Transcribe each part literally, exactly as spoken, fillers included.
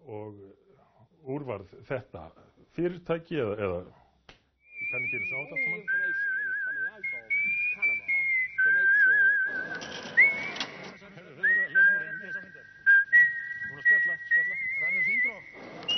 og úr varð þetta fyrirtæki eða, eða ég kann ekki eins á þetta saman. Búin að skella, skella. Verður þingrof.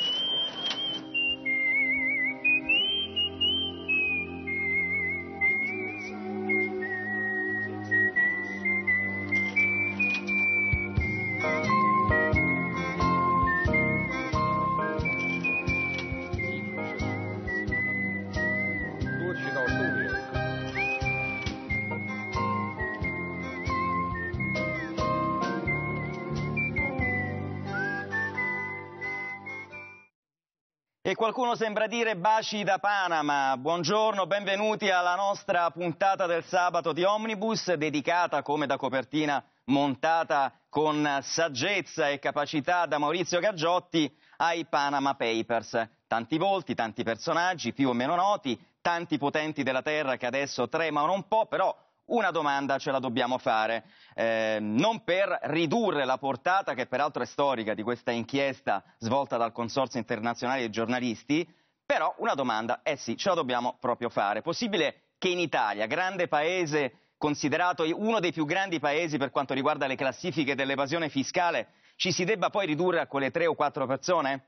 E qualcuno sembra dire baci da Panama. Buongiorno, benvenuti alla nostra puntata del sabato di Omnibus, dedicata come da copertina montata con saggezza e capacità da Maurizio Gaggiotti ai Panama Papers. Tanti volti, tanti personaggi più o meno noti, tanti potenti della terra che adesso tremano un po', però una domanda ce la dobbiamo fare, eh, non per ridurre la portata, che peraltro è storica, di questa inchiesta svolta dal Consorzio Internazionale dei Giornalisti, però una domanda, eh sì, ce la dobbiamo proprio fare. Possibile che in Italia, grande paese, considerato uno dei più grandi paesi per quanto riguarda le classifiche dell'evasione fiscale, ci si debba poi ridurre a quelle tre o quattro persone?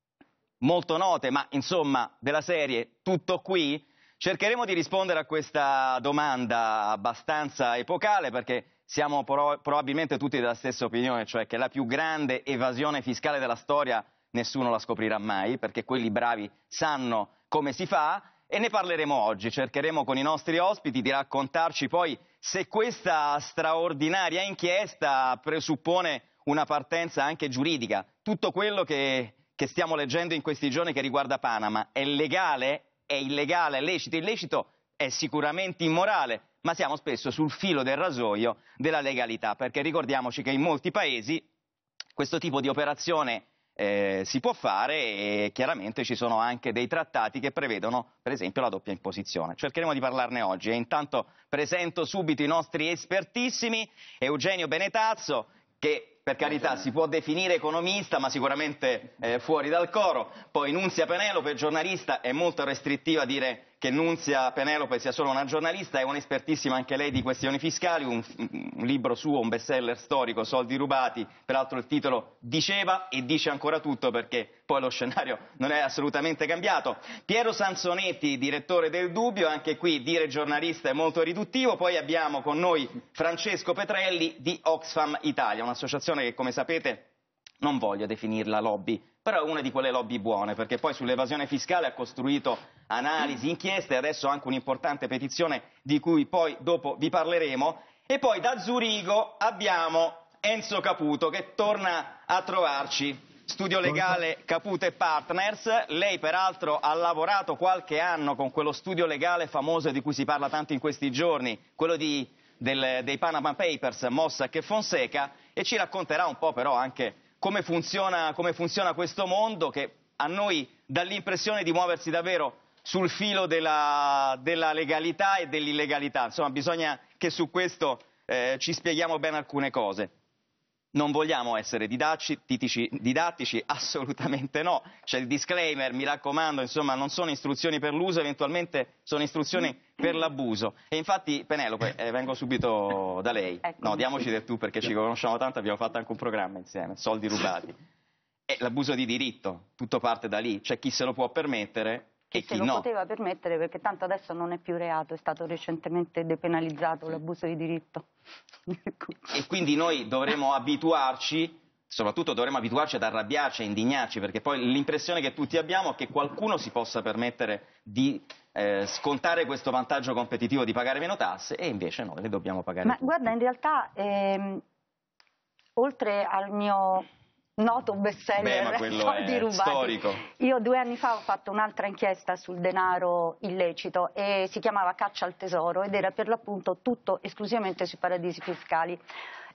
Molto note, ma insomma, della serie, tutto qui? Cercheremo di rispondere a questa domanda abbastanza epocale, perché siamo pro probabilmente tutti della stessa opinione, cioè che la più grande evasione fiscale della storia nessuno la scoprirà mai, perché quelli bravi sanno come si fa, e ne parleremo oggi. Cercheremo con i nostri ospiti di raccontarci poi se questa straordinaria inchiesta presuppone una partenza anche giuridica. Tutto quello che, che stiamo leggendo in questi giorni che riguarda Panama è legale? È illegale, è lecito, illecito è sicuramente immorale, ma siamo spesso sul filo del rasoio della legalità, perché ricordiamoci che in molti paesi questo tipo di operazione eh, si può fare e chiaramente ci sono anche dei trattati che prevedono per esempio la doppia imposizione. Cercheremo di parlarne oggi e intanto presento subito i nostri espertissimi. Eugenio Benetazzo, che per carità si può definire economista, ma sicuramente eh, fuori dal coro. Poi Nunzia Penelope, giornalista, è molto restrittiva dire che Nunzia Penelope sia solo una giornalista, è un'espertissima anche lei di questioni fiscali, un, un libro suo, un bestseller storico, Soldi rubati, peraltro il titolo diceva e dice ancora tutto, perché poi lo scenario non è assolutamente cambiato. Piero Sansonetti, direttore del Dubbio, anche qui dire giornalista è molto riduttivo. Poi abbiamo con noi Francesco Petrelli di Oxfam Italia, un'associazione che, come sapete, non voglio definirla lobby, però è una di quelle lobby buone, perché poi sull'evasione fiscale ha costruito analisi, inchieste e adesso anche un'importante petizione di cui poi dopo vi parleremo. E poi da Zurigo abbiamo Enzo Caputo che torna a trovarci. Studio legale Caputo e Partners, lei peraltro ha lavorato qualche anno con quello studio legale famoso di cui si parla tanto in questi giorni, quello di, del, dei Panama Papers, Mossack e Fonseca, e ci racconterà un po' però anche come funziona, come funziona questo mondo che a noi dà l'impressione di muoversi davvero sul filo della, della legalità e dell'illegalità. Insomma, bisogna che su questo eh, ci spieghiamo bene alcune cose. Non vogliamo essere didattici, didattici, assolutamente no. C'è il disclaimer, mi raccomando, insomma, non sono istruzioni per l'uso, eventualmente sono istruzioni per l'abuso. E infatti, Penelope, eh, vengo subito da lei. No, diamoci del tu, perché ci conosciamo tanto, abbiamo fatto anche un programma insieme, Soldi rubati. E l'abuso di diritto, tutto parte da lì. C'è chi se lo può permettere e chi se lo no. poteva permettere, perché tanto adesso non è più reato, è stato recentemente depenalizzato l'abuso di diritto. E quindi noi dovremo abituarci, soprattutto dovremo abituarci ad arrabbiarci, a indignarci, perché poi l'impressione che tutti abbiamo è che qualcuno si possa permettere di eh, scontare questo vantaggio competitivo di pagare meno tasse e invece noi le dobbiamo pagare Ma tutti. guarda, in realtà, ehm, oltre al mio noto bestseller Soldi rubati, storico. Io due anni fa ho fatto un'altra inchiesta sul denaro illecito e si chiamava Caccia al tesoro ed era per l'appunto tutto esclusivamente sui paradisi fiscali.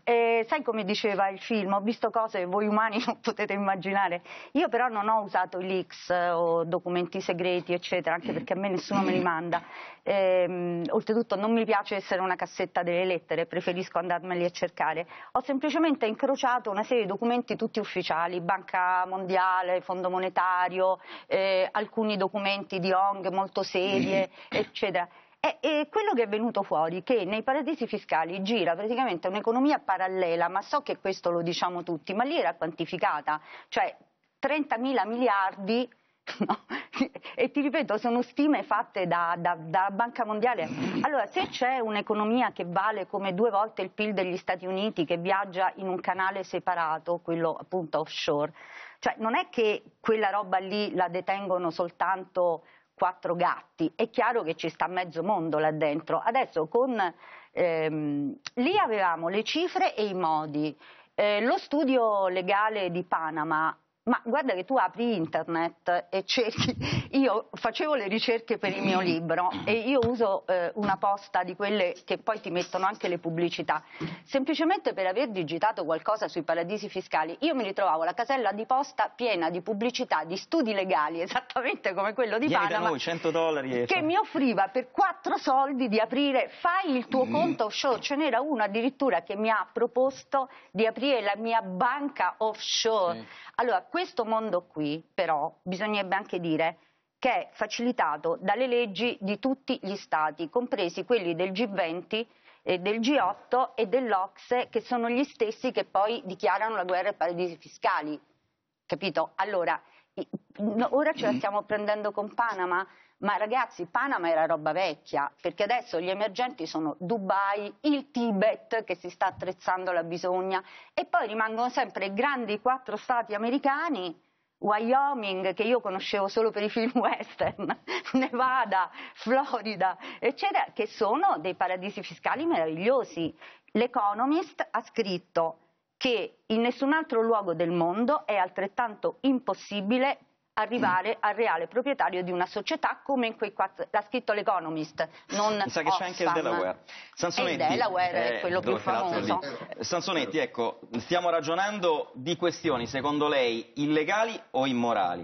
eh, sai come diceva il film, ho visto cose che voi umani non potete immaginare. Io però non ho usato i leaks o documenti segreti, eccetera, anche perché a me nessuno me li manda. Eh, oltretutto non mi piace essere una cassetta delle lettere, preferisco andarmeli a cercare. Ho semplicemente incrociato una serie di documenti tutti ufficiali, Banca Mondiale, Fondo Monetario, eh, alcuni documenti di O N G molto serie, eccetera. E, e quello che è venuto fuori è che nei paradisi fiscali gira praticamente un'economia parallela, ma so che questo lo diciamo tutti, ma lì era quantificata, cioè trentamila miliardi. No. E ti ripeto, sono stime fatte da, da, da Banca Mondiale. Allora, se c'è un'economia che vale come due volte il P I L degli Stati Uniti, che viaggia in un canale separato, quello appunto offshore, cioè non è che quella roba lì la detengono soltanto quattro gatti, è chiaro che ci sta mezzo mondo là dentro. Adesso con ehm, lì avevamo le cifre e i modi, eh, lo studio legale di Panama. Ma guarda che tu apri internet e cerchi, io facevo le ricerche per il mio libro e io uso eh, una posta di quelle che poi ti mettono anche le pubblicità, semplicemente per aver digitato qualcosa sui paradisi fiscali. Io mi ritrovavo la casella di posta piena di pubblicità, di studi legali, esattamente come quello di Vieni Panama, da noi, cento dollari e che fa... mi offriva per quattro soldi di aprire, fai il tuo conto offshore. Ce n'era uno addirittura che mi ha proposto di aprire la mia banca offshore. Sì. Allora, questo mondo qui, però, bisognerebbe anche dire che è facilitato dalle leggi di tutti gli stati, compresi quelli del G venti, eh, del G otto e dell'Ocse, che sono gli stessi che poi dichiarano la guerra ai paradisi fiscali. Capito? Allora, ora ce la stiamo prendendo con Panama, ma ragazzi, Panama era roba vecchia, perché adesso gli emergenti sono Dubai, il Tibet che si sta attrezzando la bisogna, e poi rimangono sempre i grandi quattro stati americani, Wyoming, che io conoscevo solo per i film western, Nevada, Florida, eccetera, che sono dei paradisi fiscali meravigliosi. L'Economist ha scritto che in nessun altro luogo del mondo è altrettanto impossibile arrivare al reale proprietario di una società come in quei quattro, l'ha scritto l'Economist, non Mi sa che c'è anche il Delaware. Sansonetti, il Delaware è quello più famoso. Sansonetti, ecco, stiamo ragionando di questioni, secondo lei, illegali o immorali?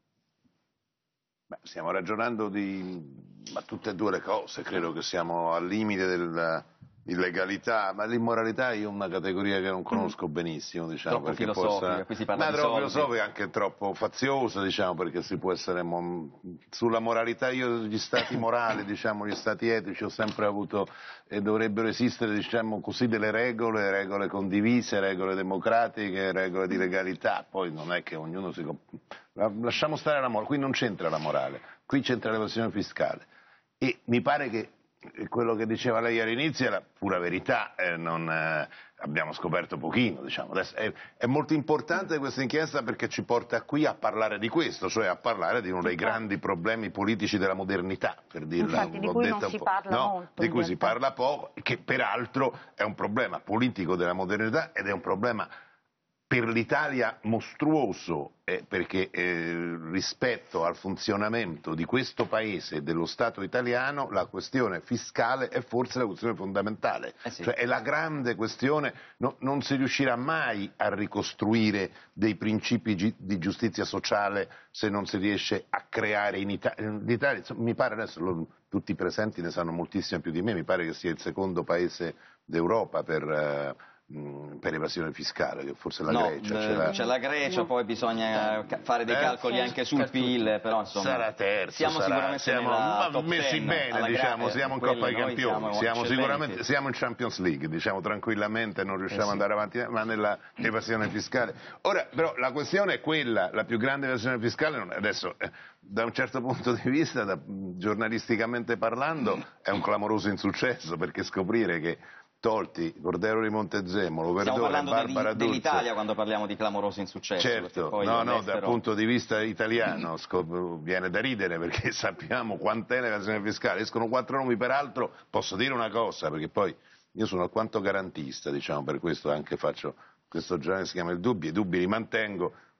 Beh, stiamo ragionando di ma tutte e due le cose, credo che siamo al limite dell'illegalità, ma l'immoralità io è una categoria che non conosco benissimo, diciamo, troppo perché filosofica, possa... qui si parla ma di troppo soldi. filosofica, anche troppo faziosa, diciamo, perché si può essere mo... sulla moralità. Io gli stati morali, diciamo, gli stati etici ho sempre avuto e dovrebbero esistere, diciamo così, delle regole, regole condivise, regole democratiche, regole di legalità. Poi non è che ognuno si... lasciamo stare la morale, qui non c'entra la morale, qui c'entra l'evasione fiscale. E mi pare che quello che diceva lei all'inizio è la pura verità, eh, non, eh, abbiamo scoperto pochino, diciamo. Adesso è, è molto importante questa inchiesta perché ci porta qui a parlare di questo, cioè a parlare di uno dei grandi problemi politici della modernità, per dirla. Infatti, di cui non si parla no, molto. Di cui si parla poco, che peraltro è un problema politico della modernità ed è un problema per l'Italia mostruoso, eh, perché eh, rispetto al funzionamento di questo paese e dello Stato italiano la questione fiscale è forse la questione fondamentale, eh sì. Cioè è la grande questione, no, non si riuscirà mai a ricostruire dei principi gi di giustizia sociale se non si riesce a creare in Italia. L'Italia, mi pare adesso, lo, tutti i presenti ne sanno moltissimo più di me, mi pare che sia il secondo paese d'Europa per... Eh, per evasione fiscale, che forse la no, Grecia c'è la... c'è la Grecia, no. Poi bisogna fare dei eh? calcoli anche sul P I L, però insomma sarà terzo, siamo sarà, sicuramente siamo ma messi bene, diciamo, siamo in Coppa dei Campioni, siamo, siamo sicuramente siamo in Champions League, diciamo tranquillamente, non riusciamo eh sì. ad andare avanti, ma nella evasione fiscale. Ora però la questione è quella, la più grande evasione fiscale, adesso eh, da un certo punto di vista, da, giornalisticamente parlando, è un clamoroso insuccesso, perché scoprire che tolti Cordero di Montezemolo, Verdone, Barbara D'Urso, dell'Italia quando parliamo di clamoroso insuccesso. Certo, no, no, dal punto di vista italiano viene da ridere, perché sappiamo quant'è l'evasione fiscale. Escono quattro nomi, peraltro posso dire una cosa, perché poi io sono alquanto garantista, diciamo, per questo anche faccio questo giornale che si chiama Il Dubbio, i dubbi li mantengo.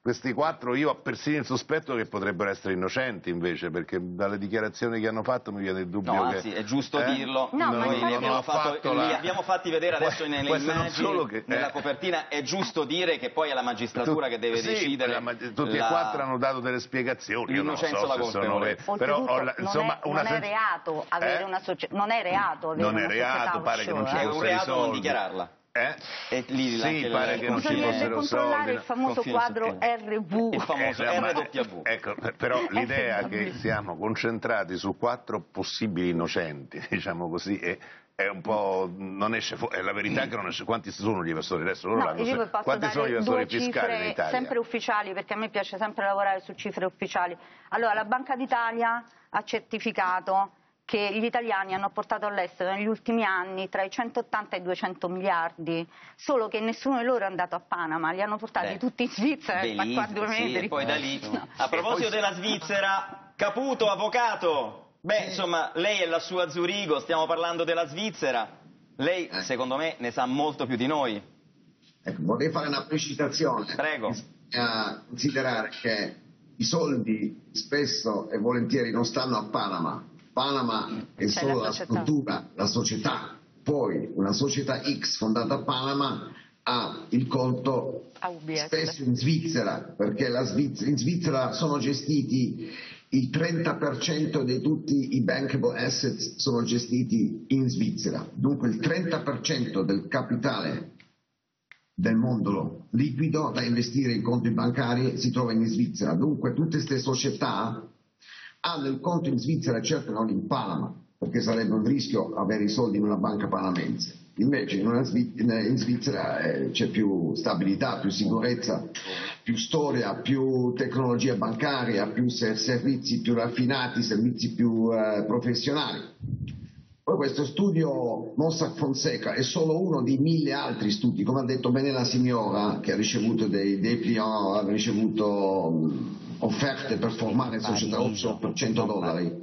questi quattro io ho persino il sospetto che potrebbero essere innocenti invece, perché dalle dichiarazioni che hanno fatto mi viene il dubbio no, che... anzi, è giusto eh? dirlo, no, noi li abbiamo, fatto, la... li abbiamo fatti vedere adesso nelle immagini, che, eh. nella copertina, è giusto dire che poi è la magistratura tu, che deve sì, decidere. La, tutti la... e quattro hanno dato delle spiegazioni, io non so se sono le... però ho la, insomma, non, è, non è reato avere eh? una società, non è reato avere non una è reato, pare che non ci è fossero un reato soldi. non dichiararla. Eh? E lì sì, pare che non ci bisognerebbe controllare soldi, il famoso quadro R V, il famoso eh, R W V. Ecco, però l'idea che siamo concentrati su quattro possibili innocenti, diciamo così, è, è un po' non esce fuori, è la verità che non esce. Quanti sono gli evasori adesso? Loro no, io posso quanti dare sono gli evasori due fiscali cifre in Italia? Sempre ufficiali, perché a me piace sempre lavorare su cifre ufficiali. Allora, la Banca d'Italia ha certificato che gli italiani hanno portato all'estero negli ultimi anni tra i centottanta e i duecento miliardi, solo che nessuno di loro è andato a Panama, li hanno portati Beh, tutti in Svizzera e qua due sì, metri. E poi da lì, no. a proposito della Svizzera, Caputo, avvocato, beh insomma lei è la sua Zurigo, stiamo parlando della Svizzera, lei secondo me ne sa molto più di noi. Ecco, vorrei fare una precisazione. Prego. Bisogna considerare che i soldi spesso e volentieri non stanno a Panama. Panama è solo la, la struttura, la società, poi una società X fondata a Panama ha il conto spesso in Svizzera, perché la Svizzera, in Svizzera sono gestiti il trenta per cento di tutti i bankable assets sono gestiti in Svizzera, dunque il trenta per cento del capitale del mondo liquido da investire in conti bancari si trova in Svizzera, dunque tutte queste società hanno il conto in Svizzera, certo non in Panama, perché sarebbe un rischio avere i soldi in una banca panamense. Invece in, una Sviz- in Svizzera eh, c'è più stabilità, più sicurezza, più storia, più tecnologia bancaria, più servizi più raffinati, servizi più eh, professionali. Poi questo studio Mossack Fonseca è solo uno di mille altri studi, come ha detto bene la signora, che ha ricevuto dei, dei clients, ha ricevuto um, offerte per formare società offshore per cento dollari.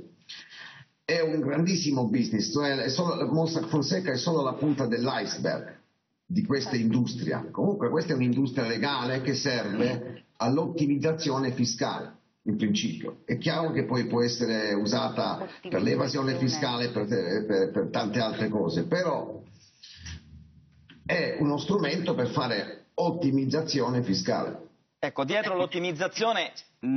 È un grandissimo business, cioè è solo, Mossack Fonseca è solo la punta dell'iceberg di questa industria. Comunque questa è un'industria legale che serve all'ottimizzazione fiscale. In principio è chiaro che poi può essere usata per l'evasione fiscale, per, per, per tante altre cose, però è uno strumento per fare ottimizzazione fiscale. Ecco, dietro l'ottimizzazione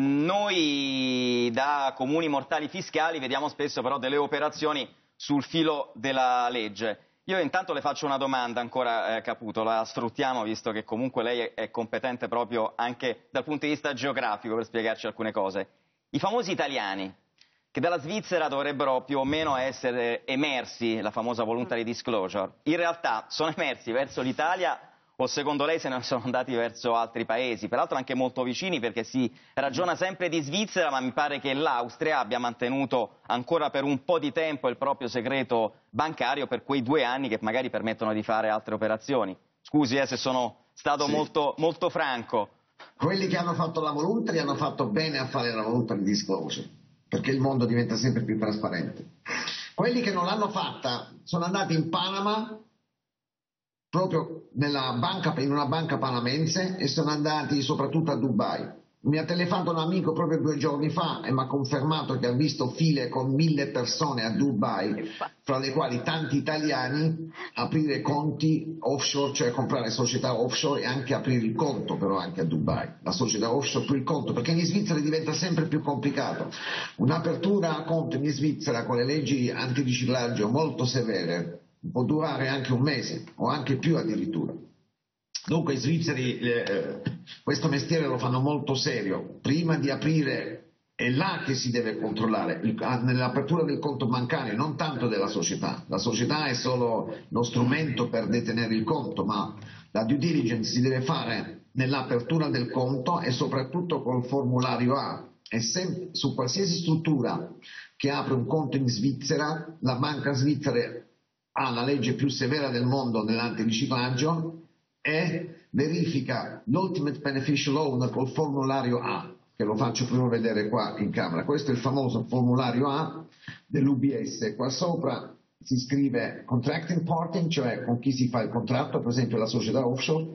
noi da comuni mortali fiscali vediamo spesso però delle operazioni sul filo della legge. Io intanto le faccio una domanda ancora, eh, Caputo, la sfruttiamo visto che comunque lei è, è competente proprio anche dal punto di vista geografico per spiegarci alcune cose. I famosi italiani che dalla Svizzera dovrebbero più o meno essere emersi, la famosa voluntary disclosure, in realtà sono emersi verso l'Italia o secondo lei se ne sono andati verso altri paesi, peraltro anche molto vicini perché si ragiona sempre di Svizzera, ma mi pare che l'Austria abbia mantenuto ancora per un po' di tempo il proprio segreto bancario per quei due anni che magari permettono di fare altre operazioni. Scusi eh, se sono stato sì. molto, molto franco. Quelli che hanno fatto la voluntary hanno fatto bene a fare la voluntary disclosure, perché il mondo diventa sempre più trasparente. Quelli che non l'hanno fatta sono andati in Panama, proprio nella banca, in una banca panamense, e sono andati soprattutto a Dubai. Mi ha telefonato un amico proprio due giorni fa e mi ha confermato che ha visto file con mille persone a Dubai, fra le quali tanti italiani, aprire conti offshore, cioè comprare società offshore e anche aprire il conto però anche a Dubai. La società offshore per il conto, perché in Svizzera diventa sempre più complicato. Un'apertura a conto in Svizzera con le leggi antiriciclaggio molto severe può durare anche un mese o anche più addirittura. Dunque i svizzeri eh, questo mestiere lo fanno molto serio. Prima di aprire è là che si deve controllare, nell'apertura del conto bancario, non tanto della società. La società è solo lo strumento per detenere il conto, ma la due diligence si deve fare nell'apertura del conto e soprattutto col formulario A. E se, su qualsiasi struttura che apre un conto in Svizzera, la banca svizzera ha la legge più severa del mondo nell'antiriciclaggio e verifica l'ultimate beneficial owner col formulario A, che lo faccio prima vedere qua in camera. Questo è il famoso formulario A dell'U B S. Qua sopra si scrive contracting party, cioè con chi si fa il contratto, per esempio la società offshore,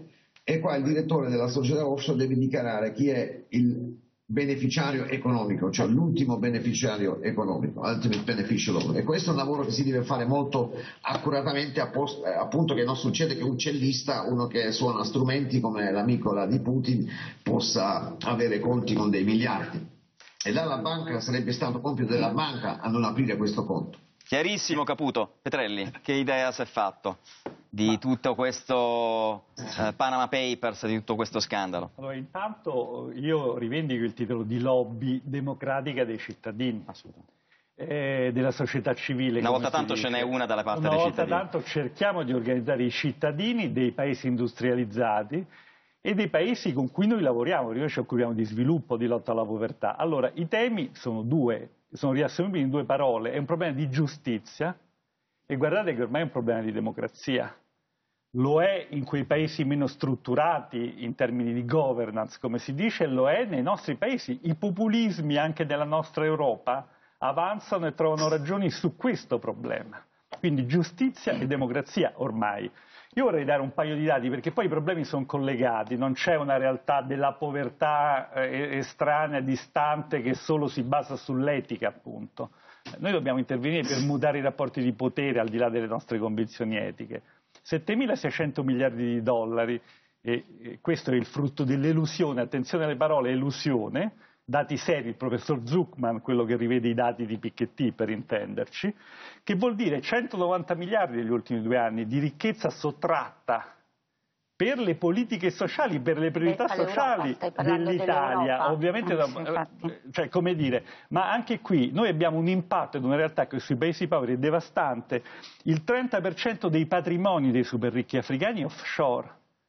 e qua il direttore della società offshore deve dichiarare chi è il beneficiario economico, cioè l'ultimo beneficiario economico, ultimate beneficial owner. E questo è un lavoro che si deve fare molto accuratamente, appunto, che non succede che un cellista, uno che suona strumenti come l'amico di Putin, possa avere conti con dei miliardi. E là la banca, sarebbe stato compito della banca a non aprire questo conto. Chiarissimo, Caputo. Petrelli, che idea si è fatto di Ma... tutto questo eh, Panama Papers, di tutto questo scandalo? Allora, intanto io rivendico il titolo di lobby democratica dei cittadini, eh, della società civile. Una volta tanto ce n'è una dalla parte una dei cittadini. cittadini. Una volta tanto cerchiamo di organizzare i cittadini dei paesi industrializzati e dei paesi con cui noi lavoriamo, perché noi ci occupiamo di sviluppo, di lotta alla povertà. Allora, i temi sono due, sono riassumibili in due parole: è un problema di giustizia, e guardate che ormai è un problema di democrazia. Lo è in quei paesi meno strutturati in termini di governance, come si dice, e lo è nei nostri paesi. I populismi anche della nostra Europa avanzano e trovano ragioni su questo problema. Quindi giustizia e democrazia ormai. Io vorrei dare un paio di dati, perché poi i problemi sono collegati, non c'è una realtà della povertà eh, estranea, distante, che solo si basa sull'etica, appunto. Noi dobbiamo intervenire per mutare i rapporti di potere al di là delle nostre convinzioni etiche. settemilaseicento miliardi di dollari, e, e questo è il frutto dell'elusione, attenzione alle parole, elusione, dati seri, il professor Zuckman, quello che rivede i dati di Piketty per intenderci, che vuol dire centonovanta miliardi negli ultimi due anni di ricchezza sottratta per le politiche sociali, per le priorità eh, sociali dell'Italia, ovviamente, ah, cioè, come dire, ma anche qui noi abbiamo un impatto ed una realtà che sui paesi poveri è devastante. Il trenta per cento dei patrimoni dei super ricchi africani è offshore,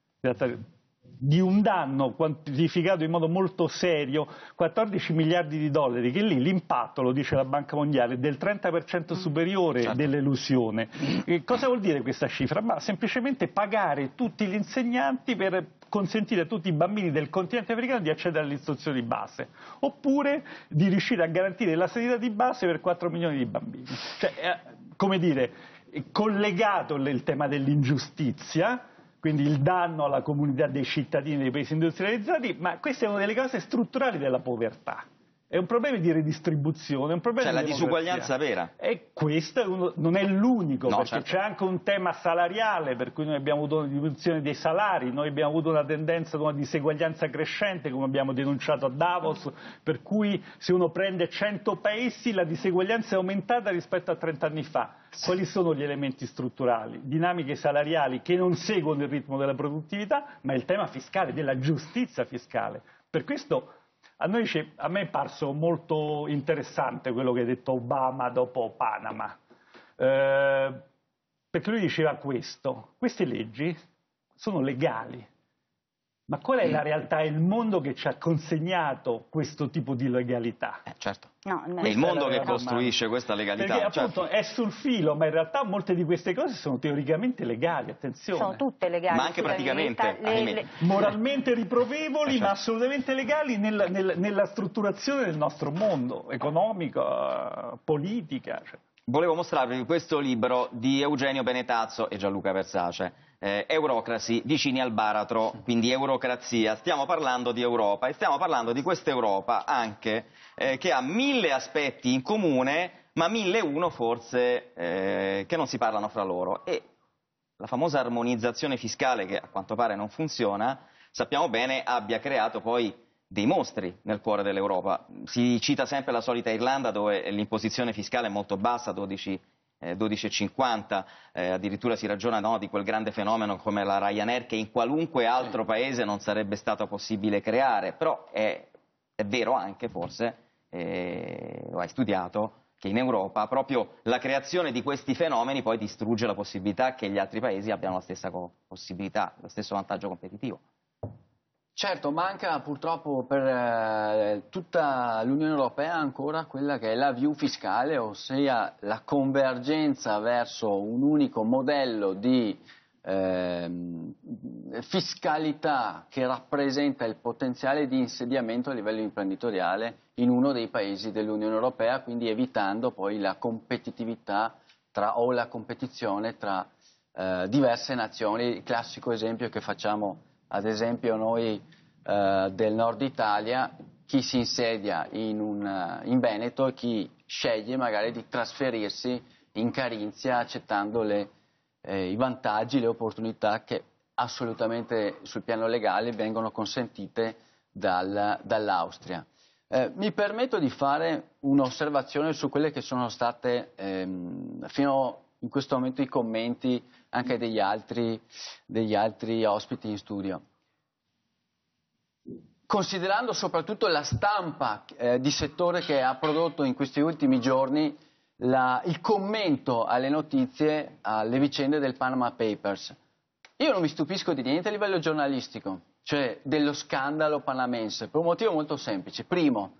di un danno quantificato in modo molto serio, quattordici miliardi di dollari, che lì l'impatto, lo dice la Banca Mondiale, è del trenta per cento superiore certo. dell'elusione. E cosa vuol dire questa cifra? Ma semplicemente pagare tutti gli insegnanti per consentire a tutti i bambini del continente africano di accedere all'istruzione di base, oppure di riuscire a garantire la sanità di base per quattro milioni di bambini. Cioè, eh, come dire, collegato il tema dell'ingiustizia, quindi il danno alla comunità dei cittadini dei paesi industrializzati, ma questa è una delle cause strutturali della povertà. È un problema di redistribuzione, è un problema cioè di la disuguaglianza vera. E questo è uno, non è l'unico, no, perché certo. c'è anche un tema salariale, per cui noi abbiamo avuto una diminuzione dei salari, noi abbiamo avuto una tendenza ad una diseguaglianza crescente, come abbiamo denunciato a Davos, per cui se uno prende cento paesi la diseguaglianza è aumentata rispetto a trenta anni fa. Quali sono gli elementi strutturali? Dinamiche salariali che non seguono il ritmo della produttività, ma il tema fiscale, della giustizia fiscale. Per questo a, noi a me è parso molto interessante quello che ha detto Obama dopo Panama, eh, perché lui diceva questo: queste leggi sono legali, ma qual è la realtà? È il mondo che ci ha consegnato questo tipo di legalità. Eh, certo. No, è il mondo che costruisce questa legalità. Perché appunto certo. è sul filo, ma in realtà molte di queste cose sono teoricamente legali, attenzione. Sono tutte legali. Ma anche praticamente. Le, le, le... Moralmente riprovevoli, certo. ma assolutamente legali nella, nella, nella strutturazione del nostro mondo, economico, politica. Cioè. Volevo mostrarvi questo libro di Eugenio Benetazzo e Gianluca Versace, eh, Eurocracy, vicini al baratro, quindi eurocrazia. Stiamo parlando di Europa e stiamo parlando di questa Europa anche eh, che ha mille aspetti in comune, ma mille e uno forse eh, che non si parlano fra loro. E la famosa armonizzazione fiscale, che a quanto pare non funziona, sappiamo bene abbia creato poi dei mostri nel cuore dell'Europa. Si cita sempre la solita Irlanda, dove l'imposizione fiscale è molto bassa, dodici virgola cinquanta, eh, addirittura si ragiona no, di quel grande fenomeno come la Ryanair, che in qualunque altro paese non sarebbe stato possibile creare. Però è, è vero anche, forse, eh, lo hai studiato, che in Europa proprio la creazione di questi fenomeni poi distrugge la possibilità che gli altri paesi abbiano la stessa possibilità, lo stesso vantaggio competitivo. Certo, manca purtroppo per eh, tutta l'Unione Europea ancora quella che è la view fiscale, ossia la convergenza verso un unico modello di eh, fiscalità che rappresenta il potenziale di insediamento a livello imprenditoriale in uno dei paesi dell'Unione Europea, quindi evitando poi la competitività tra, o la competizione tra eh, diverse nazioni. Il classico esempio che facciamo ad esempio noi eh, del nord Italia, chi si insedia in, un, in Veneto e chi sceglie magari di trasferirsi in Carinzia accettando le, eh, i vantaggi, le opportunità che assolutamente sul piano legale vengono consentite dal, dall'Austria. Eh, mi permetto di fare un'osservazione su quelle che sono state ehm, fino in questo momento i commenti anche degli altri, degli altri ospiti in studio. Considerando soprattutto la stampa eh, di settore che ha prodotto in questi ultimi giorni la, il commento alle notizie, alle vicende del Panama Papers, io non mi stupisco di niente a livello giornalistico, cioè dello scandalo panamense, per un motivo molto semplice. Primo,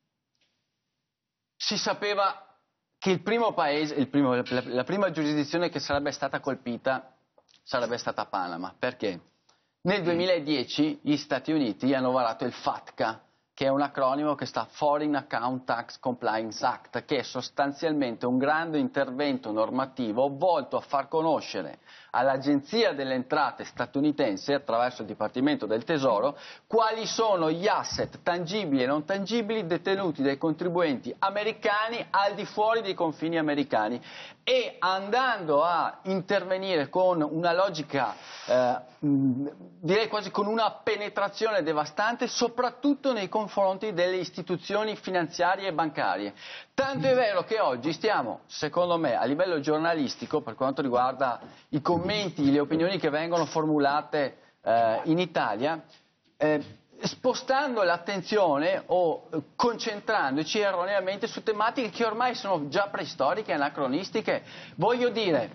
si sapeva che il primo paese, il primo, la, la prima giurisdizione che sarebbe stata colpita sarebbe stata Panama. Perché? Nel duemiladieci gli Stati Uniti hanno varato il FATCA, che è un acronimo che sta Foreign Account Tax Compliance Act, che è sostanzialmente un grande intervento normativo volto a far conoscere all'Agenzia delle Entrate statunitense, attraverso il Dipartimento del Tesoro, quali sono gli asset tangibili e non tangibili detenuti dai contribuenti americani al di fuori dei confini americani, e andando a intervenire con una logica, eh, direi quasi con una penetrazione devastante, soprattutto nei confronti delle istituzioni finanziarie e bancarie. Tanto è vero che oggi stiamo, secondo me, a livello giornalistico, per quanto riguarda i commenti, le opinioni che vengono formulate eh, in Italia, eh, spostando l'attenzione o concentrandoci erroneamente su tematiche che ormai sono già preistoriche, anacronistiche. Voglio dire,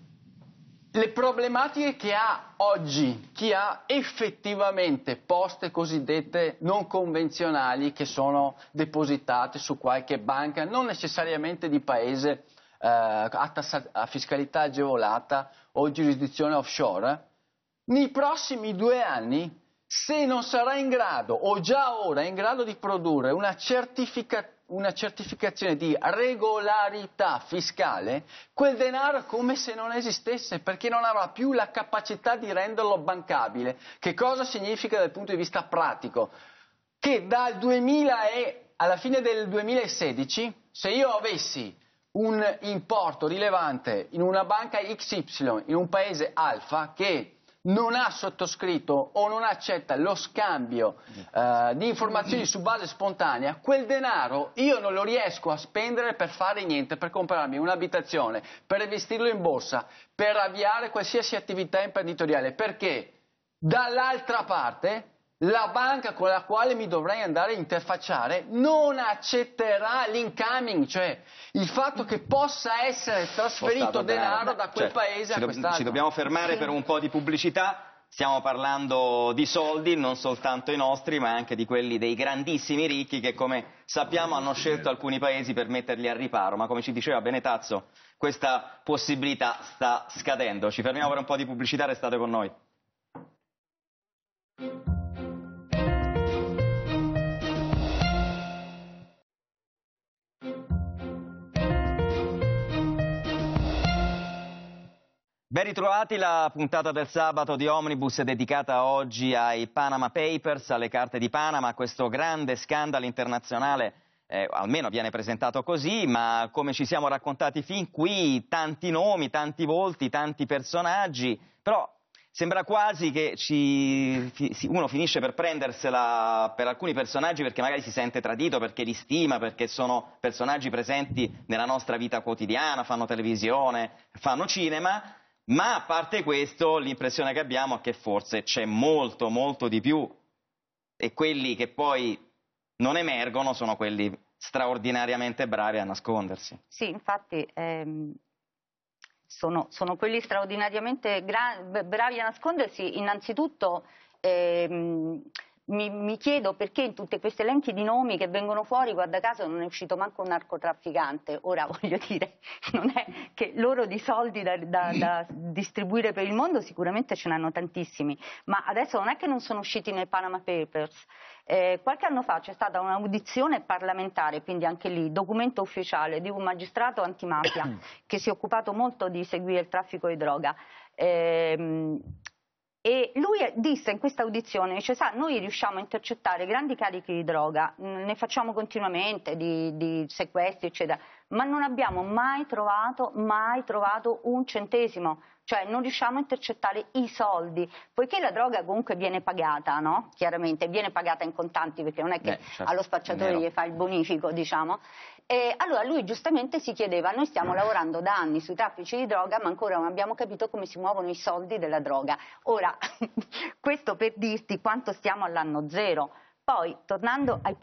le problematiche che ha oggi chi ha effettivamente poste cosiddette non convenzionali che sono depositate su qualche banca, non necessariamente di paese eh, a, a fiscalità agevolata o giurisdizione offshore, nei prossimi due anni, se non sarà in grado, o già ora è in grado di produrre una, certifica, una certificazione di regolarità fiscale, quel denaro è come se non esistesse, perché non avrà più la capacità di renderlo bancabile. Che cosa significa dal punto di vista pratico? Che dal duemila e alla fine del duemilasedici, se io avessi un importo rilevante in una banca X Y, in un paese alfa, che non ha sottoscritto o non accetta lo scambio eh, di informazioni su base spontanea, quel denaro io non lo riesco a spendere per fare niente, per comprarmi un'abitazione, per investirlo in borsa, per avviare qualsiasi attività imprenditoriale, perché dall'altra parte la banca con la quale mi dovrei andare a interfacciare non accetterà l'incoming, cioè il fatto che possa essere trasferito denaro da quel certo. paese a do quest'altro. Ci dobbiamo fermare sì. per un po' di pubblicità. Stiamo parlando di soldi, non soltanto i nostri, ma anche di quelli dei grandissimi ricchi che, come sappiamo, hanno scelto alcuni paesi per metterli al riparo. Ma come ci diceva Benetazzo, questa possibilità sta scadendo. Ci fermiamo per un po' di pubblicità, restate con noi. Ben ritrovati, la puntata del sabato di Omnibus è dedicata oggi ai Panama Papers, alle carte di Panama, a questo grande scandalo internazionale, eh, almeno viene presentato così, ma come ci siamo raccontati fin qui, tanti nomi, tanti volti, tanti personaggi, però sembra quasi che ci, uno finisce per prendersela per alcuni personaggi perché magari si sente tradito, perché li stima, perché sono personaggi presenti nella nostra vita quotidiana, fanno televisione, fanno cinema. Ma a parte questo, l'impressione che abbiamo è che forse c'è molto, molto di più, e quelli che poi non emergono sono quelli straordinariamente bravi a nascondersi. Sì, infatti ehm, sono, sono quelli straordinariamente bravi a nascondersi. Innanzitutto ehm, mi, mi chiedo perché in tutti questi elenchi di nomi che vengono fuori, guarda caso, non è uscito manco un narcotrafficante. Ora voglio dire, non è che loro di soldi da, da, da distribuire per il mondo sicuramente ce n'hanno tantissimi, ma adesso non è che non sono usciti nei Panama Papers. Eh, qualche anno fa c'è stata un'audizione parlamentare, quindi anche lì documento ufficiale di un magistrato antimafia che si è occupato molto di seguire il traffico di droga. Eh, E lui disse in questa audizione, dice, sa, noi riusciamo a intercettare grandi carichi di droga, ne facciamo continuamente, di, di sequestri, eccetera, ma non abbiamo mai trovato, mai trovato un centesimo, cioè non riusciamo a intercettare i soldi, poiché la droga comunque viene pagata, no? Chiaramente, viene pagata in contanti, perché non è che Beh, certo, allo spacciatore gli fa il bonifico, diciamo. E allora lui giustamente si chiedeva, noi stiamo lavorando da anni sui traffici di droga, ma ancora non abbiamo capito come si muovono i soldi della droga. Ora, questo per dirti quanto stiamo all'anno zero. Poi, tornando ai,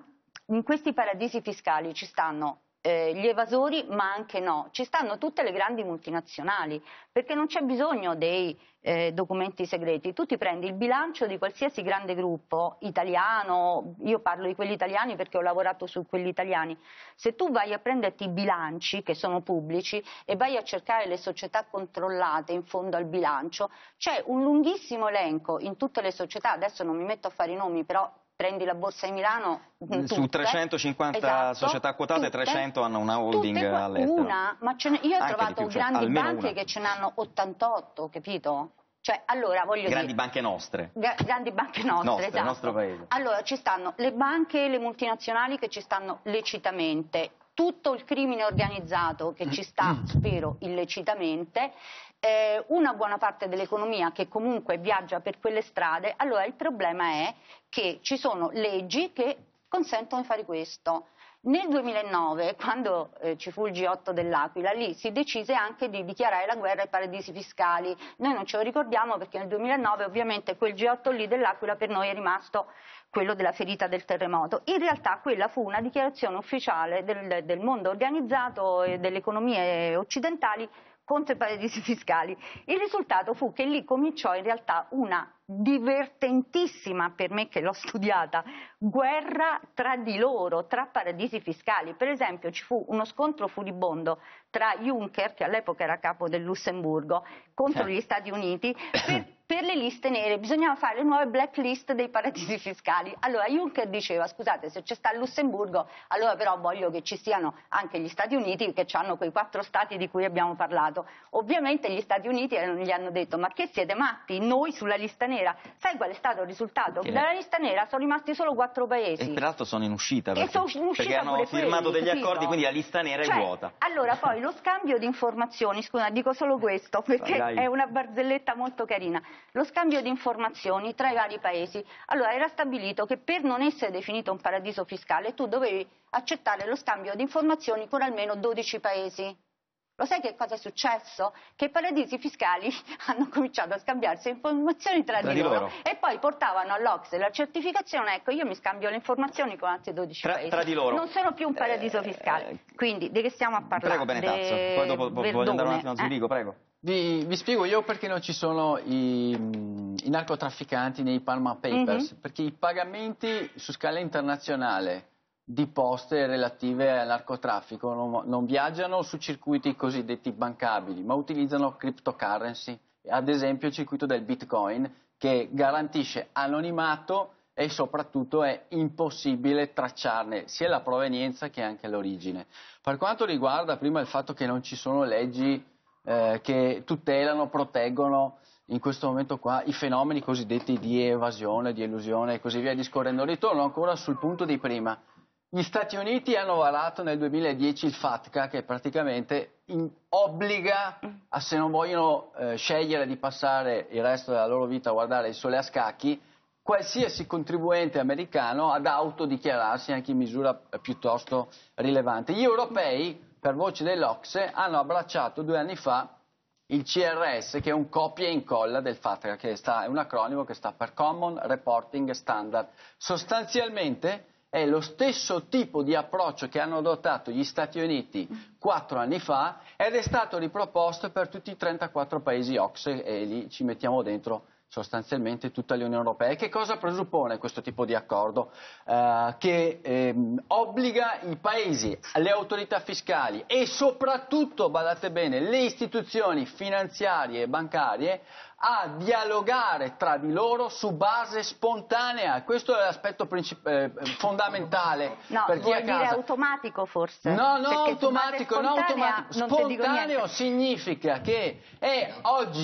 in questi paradisi fiscali ci stanno eh, gli evasori, ma anche no, ci stanno tutte le grandi multinazionali, perché non c'è bisogno dei eh, documenti segreti, tu ti prendi il bilancio di qualsiasi grande gruppo italiano, io parlo di quelli italiani perché ho lavorato su quelli italiani, se tu vai a prenderti i bilanci che sono pubblici e vai a cercare le società controllate in fondo al bilancio, c'è un lunghissimo elenco in tutte le società, adesso non mi metto a fare i nomi, però prendi la borsa di Milano, tutte, su trecentocinquanta esatto, società quotate, tutte, trecento hanno una holding tutte, all'estero. Una, ma ce ne, io ho Anche trovato più, cioè, grandi banche una. che ce n'hanno ottantotto, capito? Cioè, allora, voglio grandi dire, banche nostre. Gra grandi banche nostre, nostre esatto. Il nostro paese. Allora, ci stanno le banche e le multinazionali che ci stanno lecitamente, tutto il crimine organizzato che ci sta, spero, illecitamente, eh, una buona parte dell'economia che comunque viaggia per quelle strade. Allora il problema è che ci sono leggi che consentono di fare questo. Nel duemilanove, quando eh, ci fu il G otto dell'Aquila, lì si decise anche di dichiarare la guerra ai paradisi fiscali. Noi non ce lo ricordiamo perché nel duemilanove ovviamente quel G otto lì dell'Aquila per noi è rimasto quello della ferita del terremoto. In realtà quella fu una dichiarazione ufficiale del, del mondo organizzato e delle economie occidentali contro i paradisi fiscali. Il risultato fu che lì cominciò in realtà una divertentissima, per me che l'ho studiata, guerra tra di loro, tra paradisi fiscali. Per esempio ci fu uno scontro furibondo tra Juncker, che all'epoca era capo del Lussemburgo, contro gli Stati Uniti, per, per le liste nere. Bisognava fare le nuove blacklist dei paradisi fiscali. Allora Juncker diceva, scusate, se c'è sta il Lussemburgo, allora però voglio che ci siano anche gli Stati Uniti, che hanno quei quattro stati di cui abbiamo parlato. Ovviamente gli Stati Uniti gli hanno detto, ma che siete matti, noi sulla lista nera? Sai qual è stato il risultato? Che dalla lista nera sono rimasti solo quattro paesi. E peraltro sono in uscita, perché, sono in uscita perché hanno firmato quelli, degli capito? accordi, quindi la lista nera cioè, è vuota. Allora poi lo scambio di informazioni, scusa, dico solo questo perché Dai. è una barzelletta molto carina, lo scambio di informazioni tra i vari paesi. Allora era stabilito che per non essere definito un paradiso fiscale tu dovevi accettare lo scambio di informazioni con almeno dodici paesi. Lo sai che cosa è successo? Che i paradisi fiscali hanno cominciato a scambiarsi informazioni tra, tra di loro, loro e poi portavano all'Ocse la certificazione, ecco io mi scambio le informazioni con altri dodici tra, paesi. Tra di loro. Non sono più un paradiso fiscale. Eh, Quindi di che stiamo a parlare? Prego Benetazzo, De... poi dopo Verdone. Voglio andare un attimo a Zurigo, eh? Prego. Vi, vi spiego io perché non ci sono i, i narcotrafficanti nei Panama Papers, mm-hmm. perché i pagamenti su scala internazionale di poste relative al narcotraffico non, non viaggiano su circuiti cosiddetti bancabili, ma utilizzano cryptocurrency, ad esempio il circuito del Bitcoin, che garantisce anonimato e soprattutto è impossibile tracciarne sia la provenienza che anche l'origine. Per quanto riguarda prima il fatto che non ci sono leggi eh, che tutelano, proteggono in questo momento qua i fenomeni cosiddetti di evasione, di elusione e così via discorrendo, ritorno ancora sul punto di prima. Gli Stati Uniti hanno varato nel duemiladieci il FATCA, che praticamente in, obbliga, a, se non vogliono eh, scegliere di passare il resto della loro vita a guardare il sole a scacchi, qualsiasi contribuente americano ad autodichiararsi anche in misura piuttosto rilevante. Gli europei, per voce dell'Ocse, hanno abbracciato due anni fa il C R S, che è un copia e incolla del FATCA, che sta, è un acronimo che sta per Common Reporting Standard. Sostanzialmente è lo stesso tipo di approccio che hanno adottato gli Stati Uniti quattro anni fa ed è stato riproposto per tutti i trentaquattro paesi Ocse e lì ci mettiamo dentro sostanzialmente tutta l'Unione Europea. E che cosa presuppone questo tipo di accordo? Eh, che ehm, obbliga i paesi, le autorità fiscali e soprattutto, badate bene, le istituzioni finanziarie e bancarie a dialogare tra di loro su base spontanea. Questo è l'aspetto eh, fondamentale. No, per chi vuol a dire casa. automatico forse? No, no, Perché automatico, no, automatico. Spontaneo significa che è oggi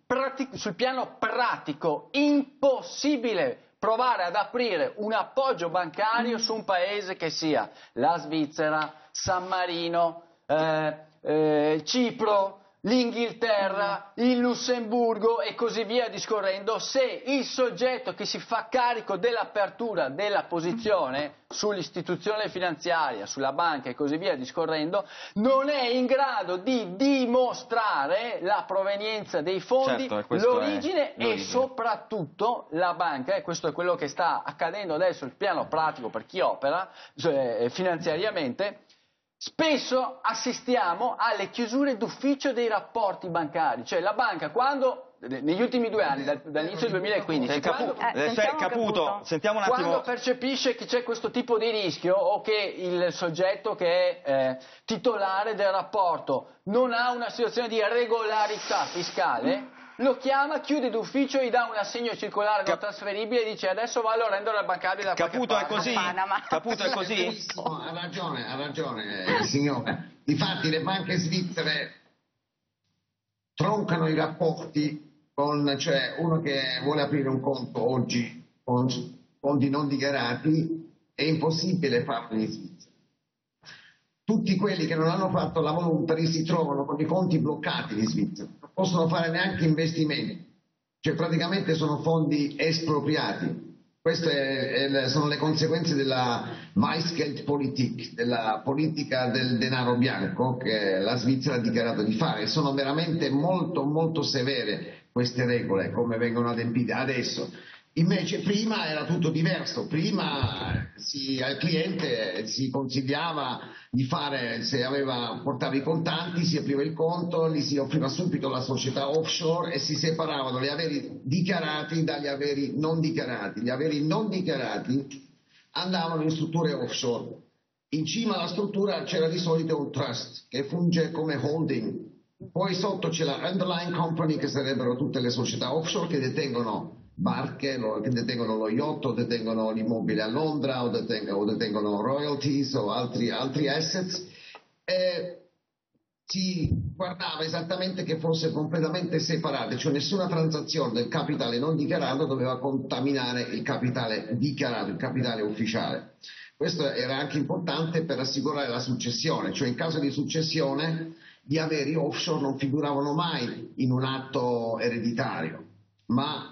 sul piano pratico impossibile provare ad aprire un appoggio bancario su un paese che sia la Svizzera, San Marino, eh, eh, Cipro, l'Inghilterra, il Lussemburgo e così via discorrendo, se il soggetto che si fa carico dell'apertura della posizione sull'istituzione finanziaria, sulla banca e così via discorrendo, non è in grado di dimostrare la provenienza dei fondi, certo, l'origine è, e soprattutto la banca, e questo è quello che sta accadendo adesso sul piano pratico per chi opera cioè, finanziariamente. Spesso assistiamo alle chiusure d'ufficio dei rapporti bancari, cioè la banca quando, negli ultimi due anni, dall'inizio del duemilaquindici, Capu quando, eh, Caputo, Caputo, sentiamo un attimo. Quando percepisce che c'è questo tipo di rischio o che il soggetto che è eh, titolare del rapporto non ha una situazione di regolarità fiscale, lo chiama, chiude d'ufficio, gli dà un assegno circolare non trasferibile e dice adesso va a rendere al bancario da Caputo è così? Caputo è così? Ha ragione, ha ragione il signore. Difatti le banche svizzere troncano i rapporti con, cioè uno che vuole aprire un conto oggi con fondi non dichiarati è impossibile farlo in Svizzera. Tutti quelli che non hanno fatto la voluntary si trovano con i conti bloccati in Svizzera, non possono fare neanche investimenti, cioè praticamente sono fondi espropriati. Queste è, è, sono le conseguenze della Weißgeldpolitik, della politica del denaro bianco che la Svizzera ha dichiarato di fare. Sono veramente molto molto severe queste regole, come vengono adempiute adesso. Invece prima era tutto diverso, prima si, al cliente si consigliava di fare, se aveva, portava i contanti, si apriva il conto, gli si offriva subito la società offshore e si separavano gli averi dichiarati dagli averi non dichiarati. Gli averi non dichiarati andavano in strutture offshore. In cima alla struttura c'era di solito un trust che funge come holding, poi sotto c'è la underlying company che sarebbero tutte le società offshore che detengono barche, che detengono lo yacht o detengono l'immobile a Londra o detengono, o detengono royalties o altri, altri assets, e si guardava esattamente che fosse completamente separate, cioè nessuna transazione del capitale non dichiarato doveva contaminare il capitale dichiarato, il capitale ufficiale. Questo era anche importante per assicurare la successione, cioè in caso di successione gli averi offshore non figuravano mai in un atto ereditario, ma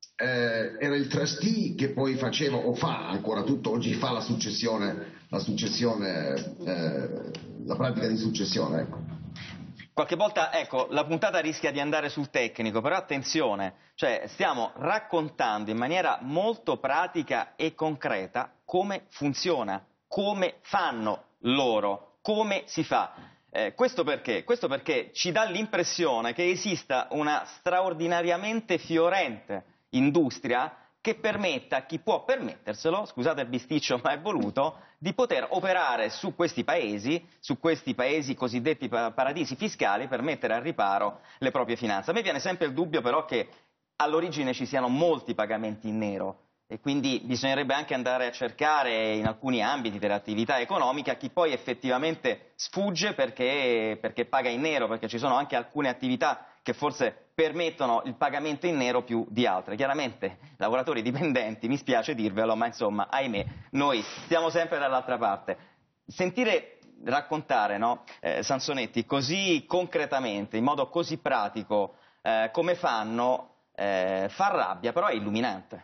Eh, era il trustee che poi faceva o fa ancora tutto oggi fa la successione, la successione, eh, la pratica di successione. Ecco. Qualche volta, ecco, la puntata rischia di andare sul tecnico, però attenzione, cioè stiamo raccontando in maniera molto pratica e concreta come funziona, come fanno loro, come si fa. Eh, questo perché? Questo perché ci dà l'impressione che esista una straordinariamente fiorente industria che permetta a chi può permetterselo, scusate il bisticcio ma è voluto, di poter operare su questi paesi, su questi paesi cosiddetti paradisi fiscali per mettere al riparo le proprie finanze. A me viene sempre il dubbio però che all'origine ci siano molti pagamenti in nero e quindi bisognerebbe anche andare a cercare in alcuni ambiti delle attività economiche a chi poi effettivamente sfugge perché, perché paga in nero, perché ci sono anche alcune attività che forse permettono il pagamento in nero più di altre. Chiaramente lavoratori dipendenti, mi spiace dirvelo, ma insomma, ahimè, noi stiamo sempre dall'altra parte. Sentire raccontare, no, eh, Sansonetti, così concretamente, in modo così pratico, eh, come fanno, eh, fa rabbia, però è illuminante.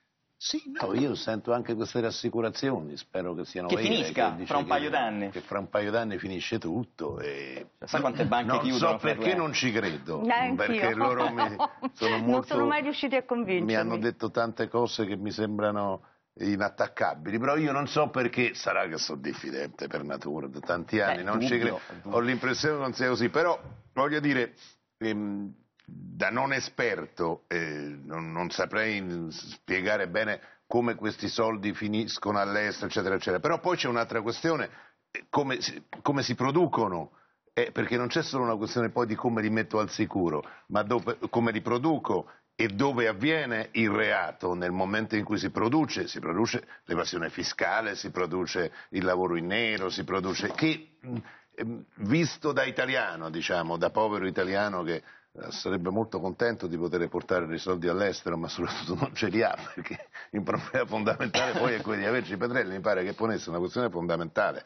Sì, no, io sento anche queste rassicurazioni, spero che siano che vere. Finisca che fra un paio d'anni. Che fra un paio d'anni finisce tutto. E... Sai quante banche non chiudono? So perché non ci credo, Neanch'io. perché loro mi sono molto, non sono mai riusciti a convincermi. Mi hanno detto tante cose che mi sembrano inattaccabili, però io non so perché, sarà che sono diffidente per natura, da tanti anni, Beh, non dubbio, ci credo, dubbio. Ho l'impressione che non sia così, però voglio dire... Ehm, da non esperto eh, non, non saprei spiegare bene come questi soldi finiscono all'estero, eccetera, eccetera. Però poi c'è un'altra questione, come si, come si producono, eh, perché non c'è solo una questione poi di come li metto al sicuro, ma dove, come li produco e dove avviene il reato nel momento in cui si produce, si produce l'evasione fiscale, si produce il lavoro in nero, si produce... che visto da italiano, diciamo, da povero italiano che sarebbe molto contento di poter portare dei soldi all'estero, ma soprattutto non ce li ha, perché il problema fondamentale poi è quello di averci Petrelli. Mi pare che ponesse una questione fondamentale.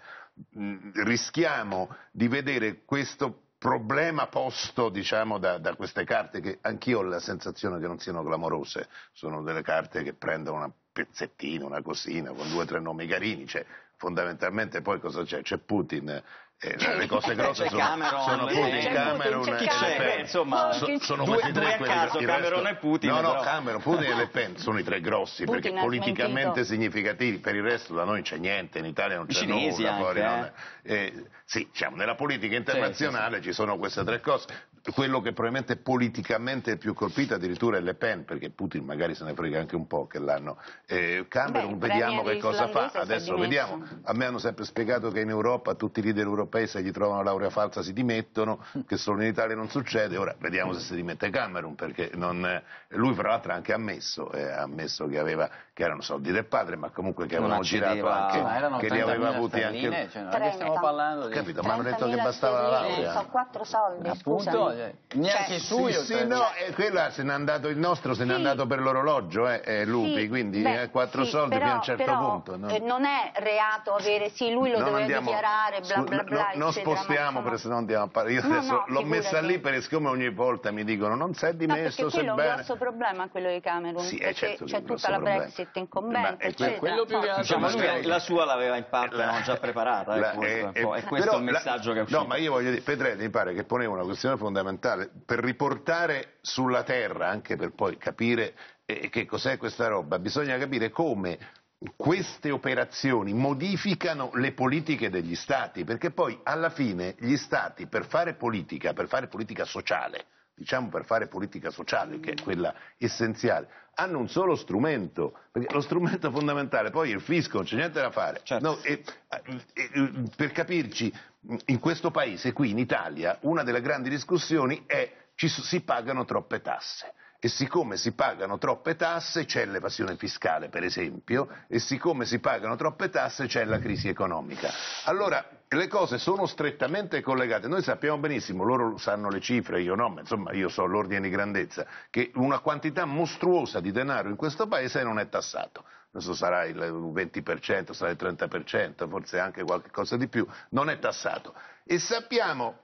Rischiamo di vedere questo problema posto, diciamo, da, da queste carte, che anch'io ho la sensazione che non siano clamorose, sono delle carte che prendono un pezzettino, una cosina, con due o tre nomi carini, cioè fondamentalmente poi cosa c'è? C'è Putin. Eh, le cose grosse sono, Cameron, sono Putin, Cameron e Le Pen. Insomma, so, sono due, questi tre due a quelli, caso, il Cameron resto, e Putin. No, no, però. Cameron, Putin e Le Pen sono i tre grossi, Putin perché ha politicamente smentito. significativi. Per il resto da noi non c'è niente, in Italia non c'è cinesi nulla. anche, Fuori, eh. non è, eh, sì, diciamo, nella politica internazionale sì, sì, sì. ci sono queste tre cose. Quello che probabilmente politicamente è più colpito addirittura è Le Pen, perché Putin magari se ne frega anche un po' che l'hanno. Eh, Cameron, Beh, vediamo che cosa fa. islandese Adesso vediamo. A me hanno sempre spiegato che in Europa tutti i leader europei, se gli trovano laurea falsa, si dimettono, che solo in Italia non succede. Ora vediamo se si dimette Cameron, perché non, lui fra l'altro ha anche ammesso, eh, ha ammesso che, aveva, che erano soldi del padre, ma comunque che avevano girato anche, ma erano che li aveva avuti sterline, anche. cioè, non è che stiamo parlando di... Capito, ma hanno detto che bastava la laurea. Sono quattro soldi, Appunto, scusami. neanche Cioè, suo. Sì, sì, no, e quella se n'è andato, il nostro se n'è Sì. andato per l'orologio, eh, eh, Lupi, Sì, quindi beh, eh, quattro sì, soldi però, fino a un certo però, punto. No? eh, non è reato avere, sì, lui lo Non doveva andiamo- dichiarare, bla scu- bla bla, no, non eccetera, spostiamo, ma perché insomma- se no andiamo a parlare. Io No, adesso no, l'ho messa figurati. lì perché siccome ogni volta mi dicono non sei No, dimesso, perché sei quello è un bene. grosso problema, quello di Cameron, Sì, è perché certo che è c'è un grosso tutta la problema. Brexit Ma incombente, è que- eccetera. quello più che altro- Diciamo Lui- che la sua l'aveva in parte La- non già preparata, La- ecco, eh, ecco, eh, è questo però il messaggio la- che è uscito. No, ma io voglio dire, Petrelli mi pare che poneva una questione fondamentale per riportare sulla terra, anche per poi capire eh, che cos'è questa roba. Bisogna capire come queste operazioni modificano le politiche degli stati, perché poi alla fine gli stati, per fare politica, per fare politica sociale, diciamo per fare politica sociale, che è quella essenziale, hanno un solo strumento, perché lo strumento fondamentale poi è il fisco, non c'è niente da fare. Certo. No, e, e, e, per capirci, in questo paese, qui in Italia, una delle grandi discussioni è ci si pagano troppe tasse. E siccome si pagano troppe tasse c'è l'evasione fiscale, per esempio, e siccome si pagano troppe tasse c'è la crisi economica. Allora le cose sono strettamente collegate. Noi sappiamo benissimo, loro sanno le cifre, io no, ma insomma io so l'ordine di grandezza, che una quantità mostruosa di denaro in questo paese non è tassato. Adesso sarà il venti per cento, sarà il trenta per cento, forse anche qualche cosa di più, non è tassato. E sappiamo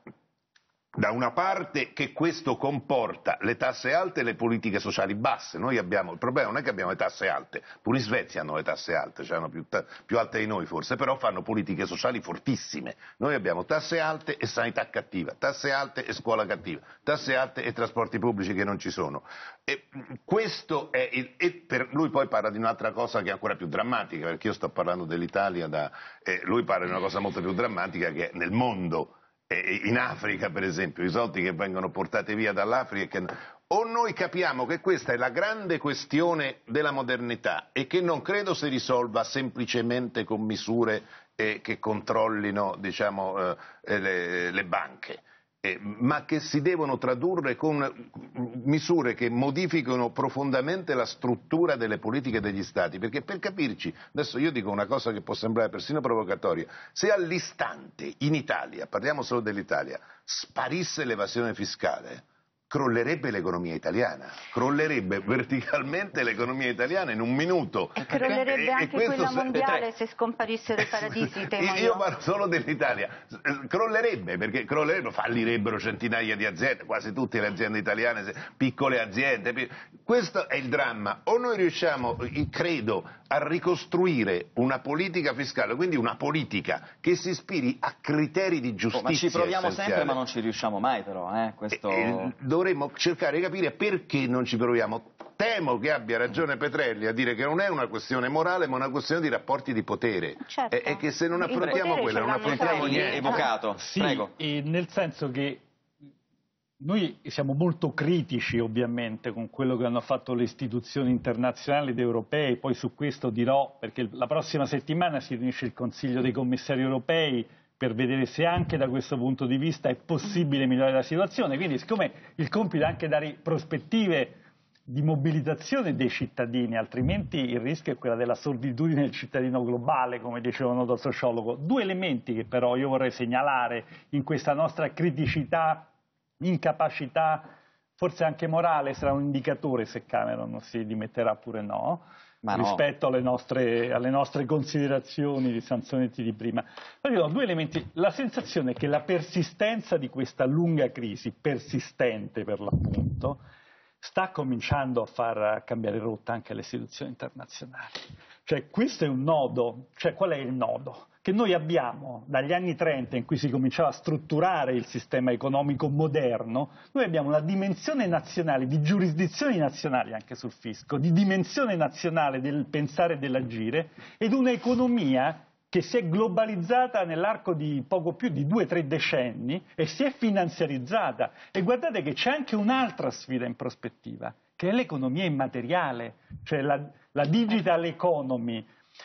da una parte che questo comporta le tasse alte e le politiche sociali basse. Noi abbiamo, il problema non è che abbiamo le tasse alte, pure in Svezia hanno le tasse alte, cioè hanno più, più alte di noi forse, però fanno politiche sociali fortissime. Noi abbiamo tasse alte e sanità cattiva, tasse alte e scuola cattiva, tasse alte e trasporti pubblici che non ci sono. E questo è il, e per lui poi parla di un'altra cosa che è ancora più drammatica, perché io sto parlando dell'Italia, da, eh, lui parla di una cosa molto più drammatica che è nel mondo. In Africa per esempio, i soldi che vengono portati via dall'Africa, che... o noi capiamo che questa è la grande questione della modernità e che non credo si risolva semplicemente con misure eh, che controllino, diciamo, eh, le, le banche, eh, ma che si devono tradurre con misure che modificano profondamente la struttura delle politiche degli Stati, perché per capirci, adesso io dico una cosa che può sembrare persino provocatoria, se all'istante in Italia, parliamo solo dell'Italia, sparisse l'evasione fiscale, crollerebbe l'economia italiana, crollerebbe verticalmente l'economia italiana in un minuto. Crollerebbe e, anche e quella se, mondiale se scomparissero i paradisi, temo io. Io parlo solo dell'Italia, crollerebbe, perché crollerebbe, fallirebbero centinaia di aziende, quasi tutte le aziende italiane, piccole aziende. Questo è il dramma. O noi riusciamo, credo, a ricostruire una politica fiscale, quindi una politica che si ispiri a criteri di giustizia. Oh, ma ci proviamo essenziali. sempre, ma non ci riusciamo mai però, eh? Questo... E, e, dovremmo cercare di capire perché non ci proviamo. Temo che abbia ragione Petrelli a dire che non è una questione morale, ma una questione di rapporti di potere. Certo. E, e che se non affrontiamo quella, non affrontiamo niente. Evocato. Sì, Prego. e nel senso che noi siamo molto critici ovviamente con quello che hanno fatto le istituzioni internazionali ed europee, poi su questo dirò, perché la prossima settimana si riunisce il Consiglio dei Commissari europei per vedere se anche da questo punto di vista è possibile migliorare la situazione. Quindi siccome il compito è anche dare prospettive di mobilitazione dei cittadini, altrimenti il rischio è quella della solitudine del cittadino globale, come diceva un noto sociologo. Due elementi che però io vorrei segnalare in questa nostra criticità, incapacità forse anche morale, sarà un indicatore se Cameron si dimetterà oppure no, Ma no. rispetto alle nostre, alle nostre considerazioni di Sansonetti di prima. Ma ci sono due elementi. La sensazione è che la persistenza di questa lunga crisi, persistente per l'appunto, sta cominciando a far cambiare rotta anche alle istituzioni internazionali. Cioè questo è un nodo, cioè qual è il nodo? Che noi abbiamo dagli anni trenta in cui si cominciava a strutturare il sistema economico moderno, noi abbiamo una dimensione nazionale, di giurisdizioni nazionali anche sul fisco, di dimensione nazionale del pensare e dell'agire ed un'economia che si è globalizzata nell'arco di poco più di due o tre decenni e si è finanziarizzata. E guardate che c'è anche un'altra sfida in prospettiva, che è l'economia immateriale, cioè la, la digital economy.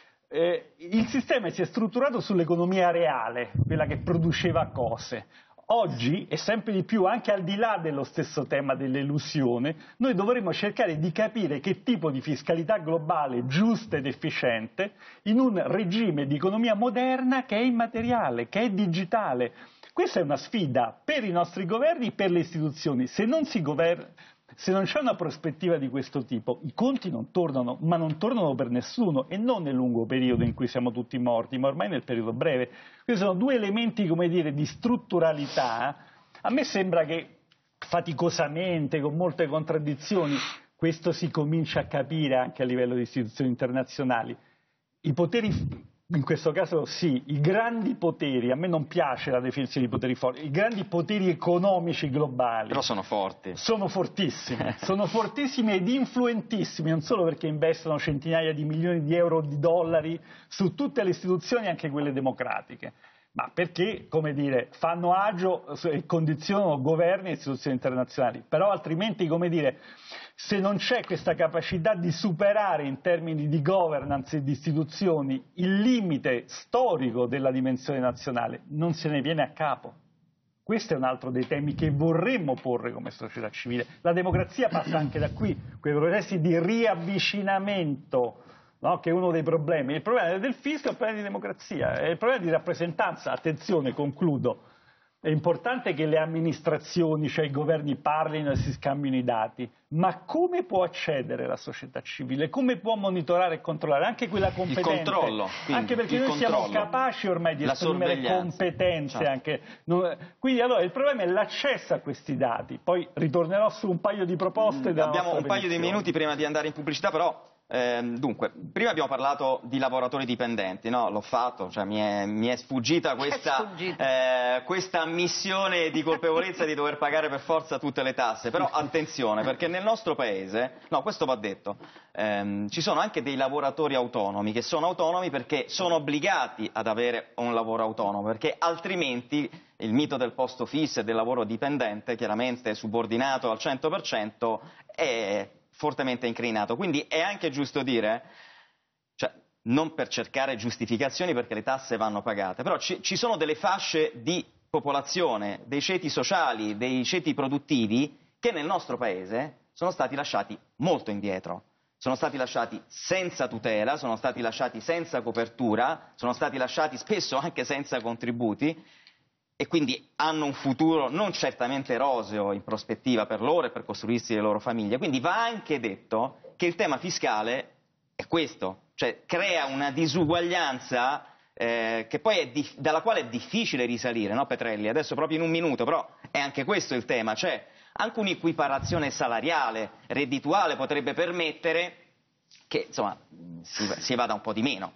Eh, il sistema si è strutturato sull'economia reale, quella che produceva cose. Oggi, e sempre di più, anche al di là dello stesso tema dell'elusione, noi dovremmo cercare di capire che tipo di fiscalità globale giusta ed efficiente in un regime di economia moderna che è immateriale, che è digitale. Questa è una sfida per i nostri governi e per le istituzioni. Se non si governa, se non c'è una prospettiva di questo tipo, i conti non tornano, ma non tornano per nessuno, e non nel lungo periodo in cui siamo tutti morti, ma ormai nel periodo breve. Questi sono due elementi, come dire, di strutturalità. A me sembra che faticosamente, con molte contraddizioni, questo si comincia a capire anche a livello di istituzioni internazionali. I poteri, in questo caso sì, i grandi poteri, a me non piace la definizione di poteri forti, i grandi poteri economici globali. Però sono forti. Sono fortissimi, sono fortissimi ed influentissimi, non solo perché investono centinaia di milioni di euro o di dollari su tutte le istituzioni, anche quelle democratiche, ma perché, come dire, fanno agio e condizionano governi e istituzioni internazionali. Però altrimenti, come dire, se non c'è questa capacità di superare in termini di governance e di istituzioni il limite storico della dimensione nazionale, non se ne viene a capo. Questo è un altro dei temi che vorremmo porre come società civile. La democrazia passa anche da qui, quei processi di riavvicinamento, no? Che è uno dei problemi. Il problema del fisco è il problema di democrazia, è il problema di rappresentanza. Attenzione, concludo. È importante che le amministrazioni, cioè i governi, parlino e si scambino i dati, ma come può accedere la società civile? Come può monitorare e controllare? Anche quella competente. Il controllo. Quindi, anche perché noi controllo. siamo capaci ormai di esprimere competenze. Certo. Anche. Quindi allora il problema è l'accesso a questi dati. poi ritornerò su un paio di proposte. Mm, abbiamo un paio di minuti prima di andare in pubblicità, però eh, dunque, prima abbiamo parlato di lavoratori dipendenti, no? L'ho fatto, cioè mi è, mi è sfuggita questa, eh, questa ammissione di colpevolezza di dover pagare per forza tutte le tasse. Però attenzione, perché nel nostro paese, no, questo va detto, ehm, ci sono anche dei lavoratori autonomi che sono autonomi perché sono obbligati ad avere un lavoro autonomo, perché altrimenti il mito del posto fisso e del lavoro dipendente, chiaramente subordinato al cento per cento, è fortemente inclinato. Quindi è anche giusto dire, cioè, non per cercare giustificazioni perché le tasse vanno pagate, però ci, ci sono delle fasce di popolazione, dei ceti sociali, dei ceti produttivi che nel nostro paese sono stati lasciati molto indietro. Sono stati lasciati senza tutela, sono stati lasciati senza copertura, sono stati lasciati spesso anche senza contributi, e quindi hanno un futuro non certamente roseo in prospettiva per loro e per costruirsi le loro famiglie. Quindi va anche detto che il tema fiscale è questo, cioè crea una disuguaglianza eh, che poi è dif- dalla quale è difficile risalire, no Petrelli? Adesso proprio in un minuto, però è anche questo il tema, cioè anche un'equiparazione salariale, reddituale potrebbe permettere che insomma si, si vada un po' di meno.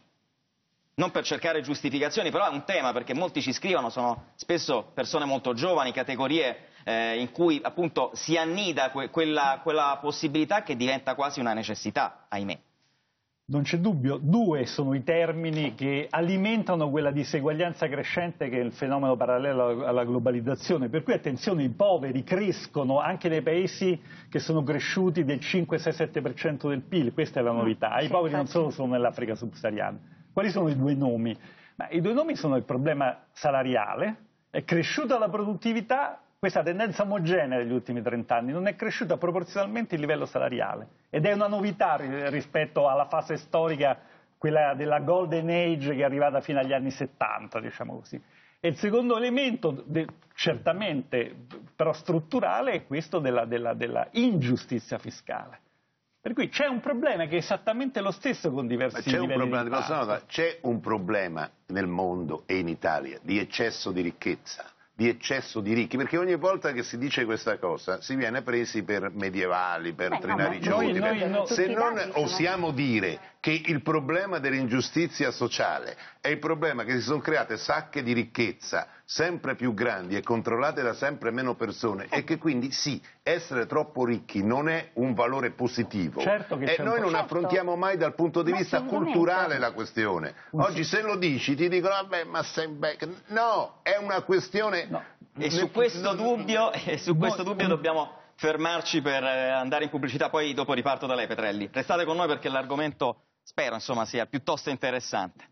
Non per cercare giustificazioni, però è un tema, perché molti ci scrivono, sono spesso persone molto giovani, categorie eh, in cui appunto si annida que- quella, quella possibilità che diventa quasi una necessità, ahimè. Non c'è dubbio, due sono i termini che alimentano quella diseguaglianza crescente che è il fenomeno parallelo alla globalizzazione, per cui attenzione, i poveri crescono anche nei paesi che sono cresciuti del cinque, sei, sette per cento del P I L, questa è la novità, i poveri non solo sono nell'Africa subsahariana. Quali sono i due nomi? Ma i due nomi sono il problema salariale, è cresciuta la produttività, questa tendenza omogenea negli ultimi trent'anni, non è cresciuta proporzionalmente il livello salariale, ed è una novità rispetto alla fase storica, quella della Golden Age che è arrivata fino agli anni settanta, diciamo così. E il secondo elemento, de, certamente però strutturale, è questo della, della, della ingiustizia fiscale. Per cui c'è un problema che è esattamente lo stesso con diversi c'è un livelli problema, di impatto. C'è un problema nel mondo e in Italia di eccesso di ricchezza, di eccesso di ricchi, perché ogni volta che si dice questa cosa si viene presi per medievali, per Beh, trinaricioti. no, noi, noi, no, se non sono... osiamo dire che il problema dell'ingiustizia sociale è il problema che si sono create sacche di ricchezza sempre più grandi e controllate da sempre meno persone e che quindi sì, essere troppo ricchi non è un valore positivo, certo che e noi non certo. affrontiamo mai dal punto di ma vista culturale la questione. Oggi se lo dici ti dicono vabbè ma sei becco. No, è una questione. No. E su questo dubbio, e su questo dubbio dobbiamo fermarci per andare in pubblicità, poi dopo riparto da lei, Petrelli. Restate con noi perché l'argomento spero insomma sia piuttosto interessante.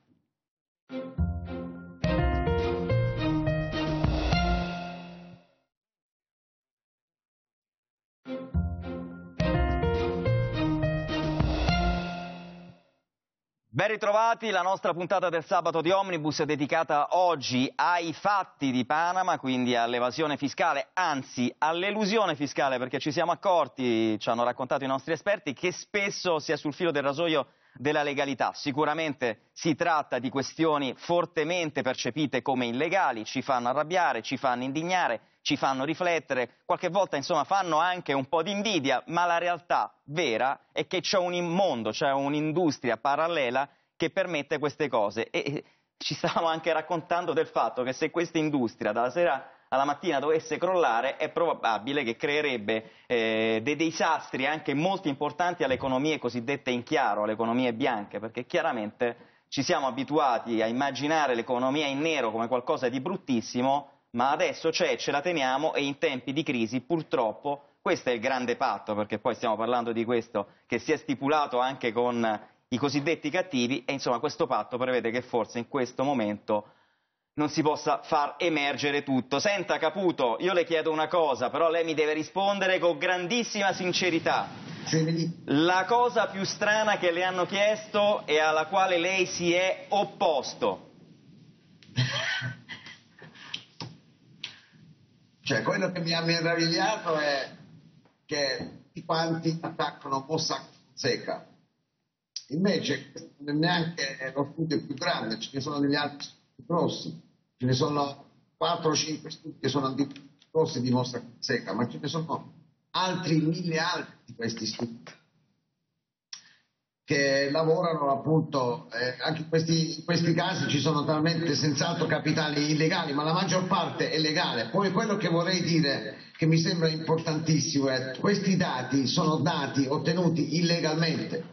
Ben ritrovati, la nostra puntata del sabato di Omnibus è dedicata oggi ai fatti di Panama, quindi all'evasione fiscale, anzi all'elusione fiscale, perché ci siamo accorti, ci hanno raccontato i nostri esperti, che spesso si è sul filo del rasoio della legalità. Sicuramente si tratta di questioni fortemente percepite come illegali, ci fanno arrabbiare, ci fanno indignare, ci fanno riflettere, qualche volta insomma fanno anche un po' di invidia, ma la realtà vera è che c'è un mondo, c'è un'industria parallela che permette queste cose e ci stavamo anche raccontando del fatto che se questa industria dalla sera alla mattina dovesse crollare è probabile che creerebbe eh, dei disastri anche molto importanti alle economie cosiddette in chiaro, alle economie bianche, perché chiaramente ci siamo abituati a immaginare l'economia in nero come qualcosa di bruttissimo, ma adesso c'è, ce la teniamo e in tempi di crisi purtroppo questo è il grande patto, perché poi stiamo parlando di questo che si è stipulato anche con i cosiddetti cattivi e insomma questo patto prevede che forse in questo momento non si possa far emergere tutto. Senta Caputo, io le chiedo una cosa, però lei mi deve rispondere con grandissima sincerità. La cosa più strana che le hanno chiesto e alla quale lei si è opposto? Cioè, quello che mi ha meravigliato è che tutti quanti attaccano Mossack Fonseca. Invece non è neanche lo studio più grande, ce ne sono degli altri più grossi. Ce ne sono quattro o cinque studi che sono più grossi di Mossack Fonseca, ma ce ne sono altri mille altri di questi studi che lavorano appunto, eh, anche in questi, in questi casi ci sono talmente senz'altro capitali illegali, ma la maggior parte è legale. Poi quello che vorrei dire, che mi sembra importantissimo, è che questi dati sono dati ottenuti illegalmente,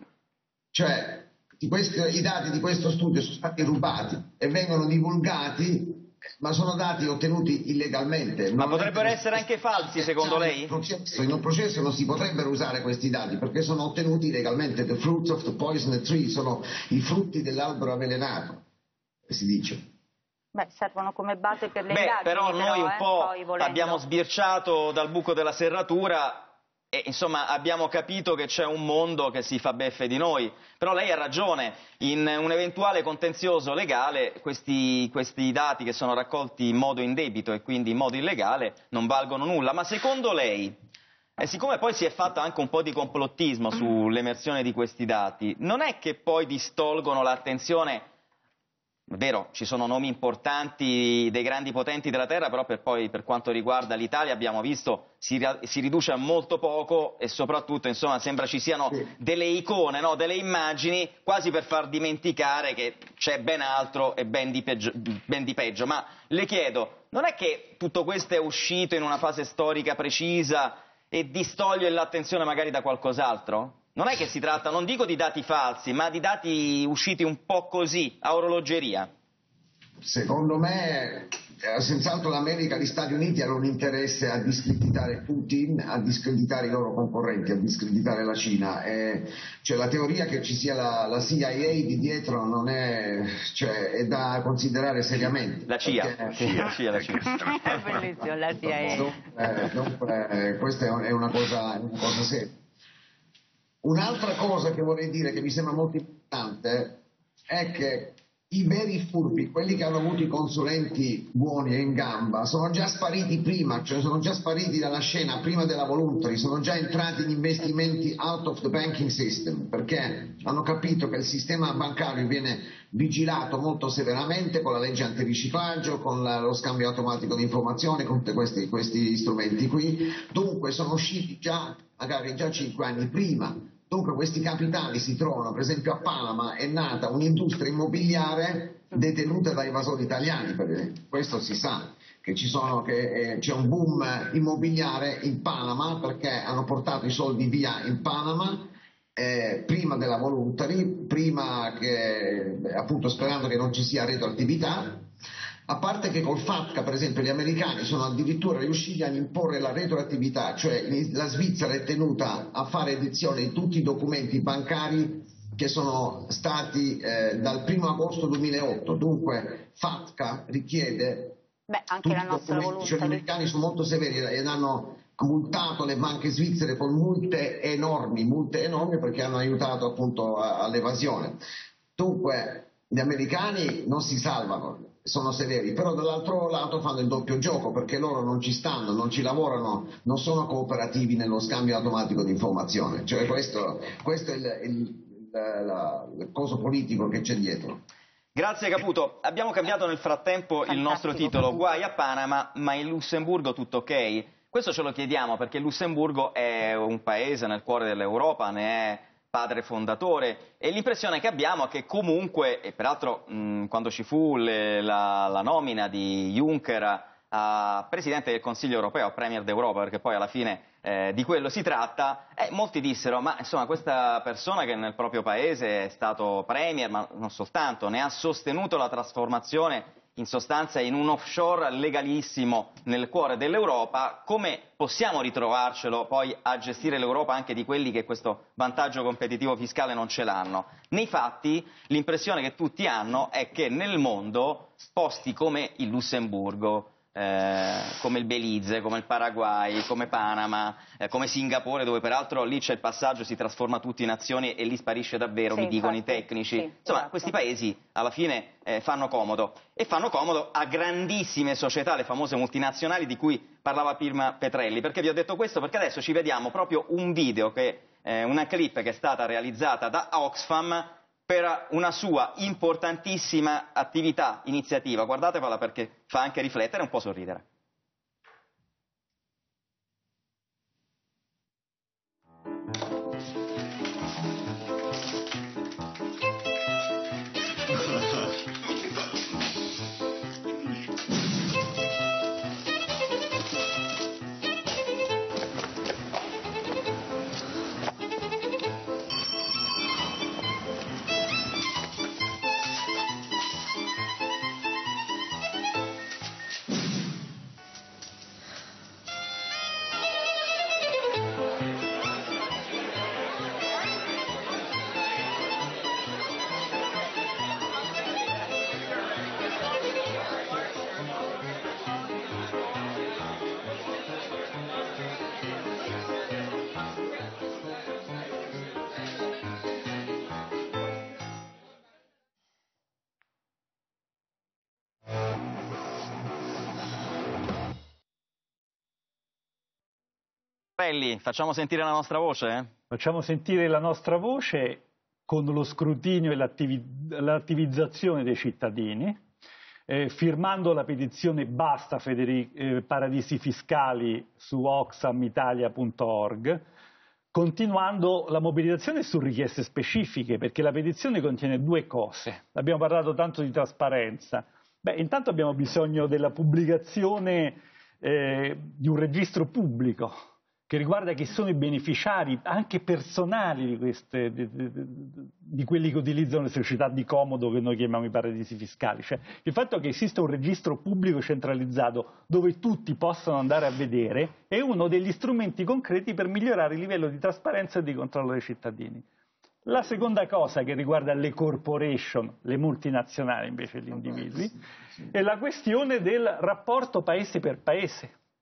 cioè di questi, i dati di questo studio sono stati rubati e vengono divulgati, ma sono dati ottenuti illegalmente. Ma potrebbero essere anche falsi, secondo lei? In un processo non si potrebbero usare questi dati perché sono ottenuti illegalmente. The fruits of the poisoned tree, sono i frutti dell'albero avvelenato, si dice. Beh, servono come base per le Beh, indagini. però noi però, un eh, po' poi, abbiamo sbirciato dal buco della serratura e insomma abbiamo capito che c'è un mondo che si fa beffe di noi, però lei ha ragione, in un eventuale contenzioso legale questi, questi dati che sono raccolti in modo indebito e quindi in modo illegale non valgono nulla, ma secondo lei, e siccome poi si è fatto anche un po' di complottismo sull'emersione di questi dati, non è che poi distolgono l'attenzione? È vero, ci sono nomi importanti dei grandi potenti della terra, però per, poi, per quanto riguarda l'Italia abbiamo visto si, si riduce a molto poco e soprattutto insomma sembra ci siano sì. delle icone, no? delle immagini quasi per far dimenticare che c'è ben altro e ben di, peggio, ben di peggio. Ma le chiedo, non è che tutto questo è uscito in una fase storica precisa e distoglie l'attenzione magari da qualcos'altro? Non è che si tratta, non dico di dati falsi, ma di dati usciti un po' così, a orologeria? Secondo me, eh, senz'altro l'America, gli Stati Uniti hanno un interesse a discreditare Putin, a discreditare i loro concorrenti, a discreditare la Cina. Eh, cioè la teoria che ci sia la, la C I A di dietro non è, cioè, è da considerare seriamente. La C I A, perché... sì, la C I A, la C I A. È bellissimo, la C I A. Dunque, eh, dunque, eh, questa è una cosa, una cosa seria. Un'altra cosa che vorrei dire che mi sembra molto importante è che i veri furbi, quelli che hanno avuto i consulenti buoni e in gamba, sono già spariti prima, cioè sono già spariti dalla scena prima della voluntary, sono già entrati in investimenti out of the banking system, perché hanno capito che il sistema bancario viene vigilato molto severamente con la legge antiriciclaggio, con la, lo scambio automatico di informazioni, con tutti questi, questi strumenti qui. Dunque sono usciti già, magari già cinque anni prima. Dunque questi capitali si trovano, per esempio a Panama è nata un'industria immobiliare detenuta da evasori italiani, per esempio. Questo si sa, che ci sono, che, eh, c'è un boom immobiliare in Panama perché hanno portato i soldi via in Panama eh, prima della voluntary, prima che, appunto sperando che non ci sia retroattività. A parte che col FATCA, per esempio, gli americani sono addirittura riusciti ad imporre la retroattività, cioè la Svizzera è tenuta a fare edizione di tutti i documenti bancari che sono stati eh, dal primo agosto duemilaotto, dunque FATCA richiede Beh, anche la nostra documenti, cioè gli americani sono molto severi ed hanno multato le banche svizzere con multe enormi, multe enormi perché hanno aiutato appunto all'evasione. Dunque gli americani non si salvano, sono severi, però dall'altro lato fanno il doppio gioco perché loro non ci stanno, non ci lavorano, non sono cooperativi nello scambio automatico di informazione, cioè questo, questo è il, il, la, il coso politico che c'è dietro. Grazie Caputo, abbiamo cambiato nel frattempo Fantastico. Il nostro titolo, guai a Panama, ma in Lussemburgo tutto ok? Questo ce lo chiediamo perché il Lussemburgo è un paese nel cuore dell'Europa, ne è padre fondatore e l'impressione che abbiamo è che comunque, e peraltro mh, quando ci fu le, la, la nomina di Juncker a, a Presidente del Consiglio europeo, a Premier d'Europa, perché poi alla fine eh, di quello si tratta, eh, molti dissero ma insomma questa persona che nel proprio paese è stato Premier, ma non soltanto, ne ha sostenuto la trasformazione in sostanza in un offshore legalissimo nel cuore dell'Europa, come possiamo ritrovarcelo poi a gestire l'Europa anche di quelli che questo vantaggio competitivo fiscale non ce l'hanno? Nei fatti l'impressione che tutti hanno è che nel mondo posti come il Lussemburgo, eh, come il Belize, come il Paraguay, come Panama, eh, come Singapore, dove peraltro lì c'è il passaggio, si trasforma tutti in azioni e lì sparisce davvero, sì, mi dicono infatti, i tecnici. sì, Insomma, esatto. Questi paesi alla fine eh, fanno comodo e fanno comodo a grandissime società, le famose multinazionali di cui parlava prima Petrelli. Perché vi ho detto questo? Perché adesso ci vediamo proprio un video, che, eh, una clip che è stata realizzata da Oxfam per una sua importantissima attività, iniziativa. Guardatevela perché fa anche riflettere e un po' sorridere. Facciamo sentire la nostra voce? Facciamo sentire la nostra voce con lo scrutinio e l'attivizzazione dei cittadini, eh, firmando la petizione Basta Federic eh, Paradisi Fiscali su oxfam italia punto org, continuando la mobilitazione su richieste specifiche, perché la petizione contiene due cose. Abbiamo parlato tanto di trasparenza. Beh, intanto abbiamo bisogno della pubblicazione eh, di un registro pubblico che riguarda chi sono i beneficiari anche personali di, queste, di, di, di quelli che utilizzano le società di comodo che noi chiamiamo i paradisi fiscali. Cioè, il fatto che esista un registro pubblico centralizzato dove tutti possano andare a vedere è uno degli strumenti concreti per migliorare il livello di trasparenza e di controllo dei cittadini. La seconda cosa che riguarda le corporation, le multinazionali invece gli individui, è la questione del rapporto paese per paese.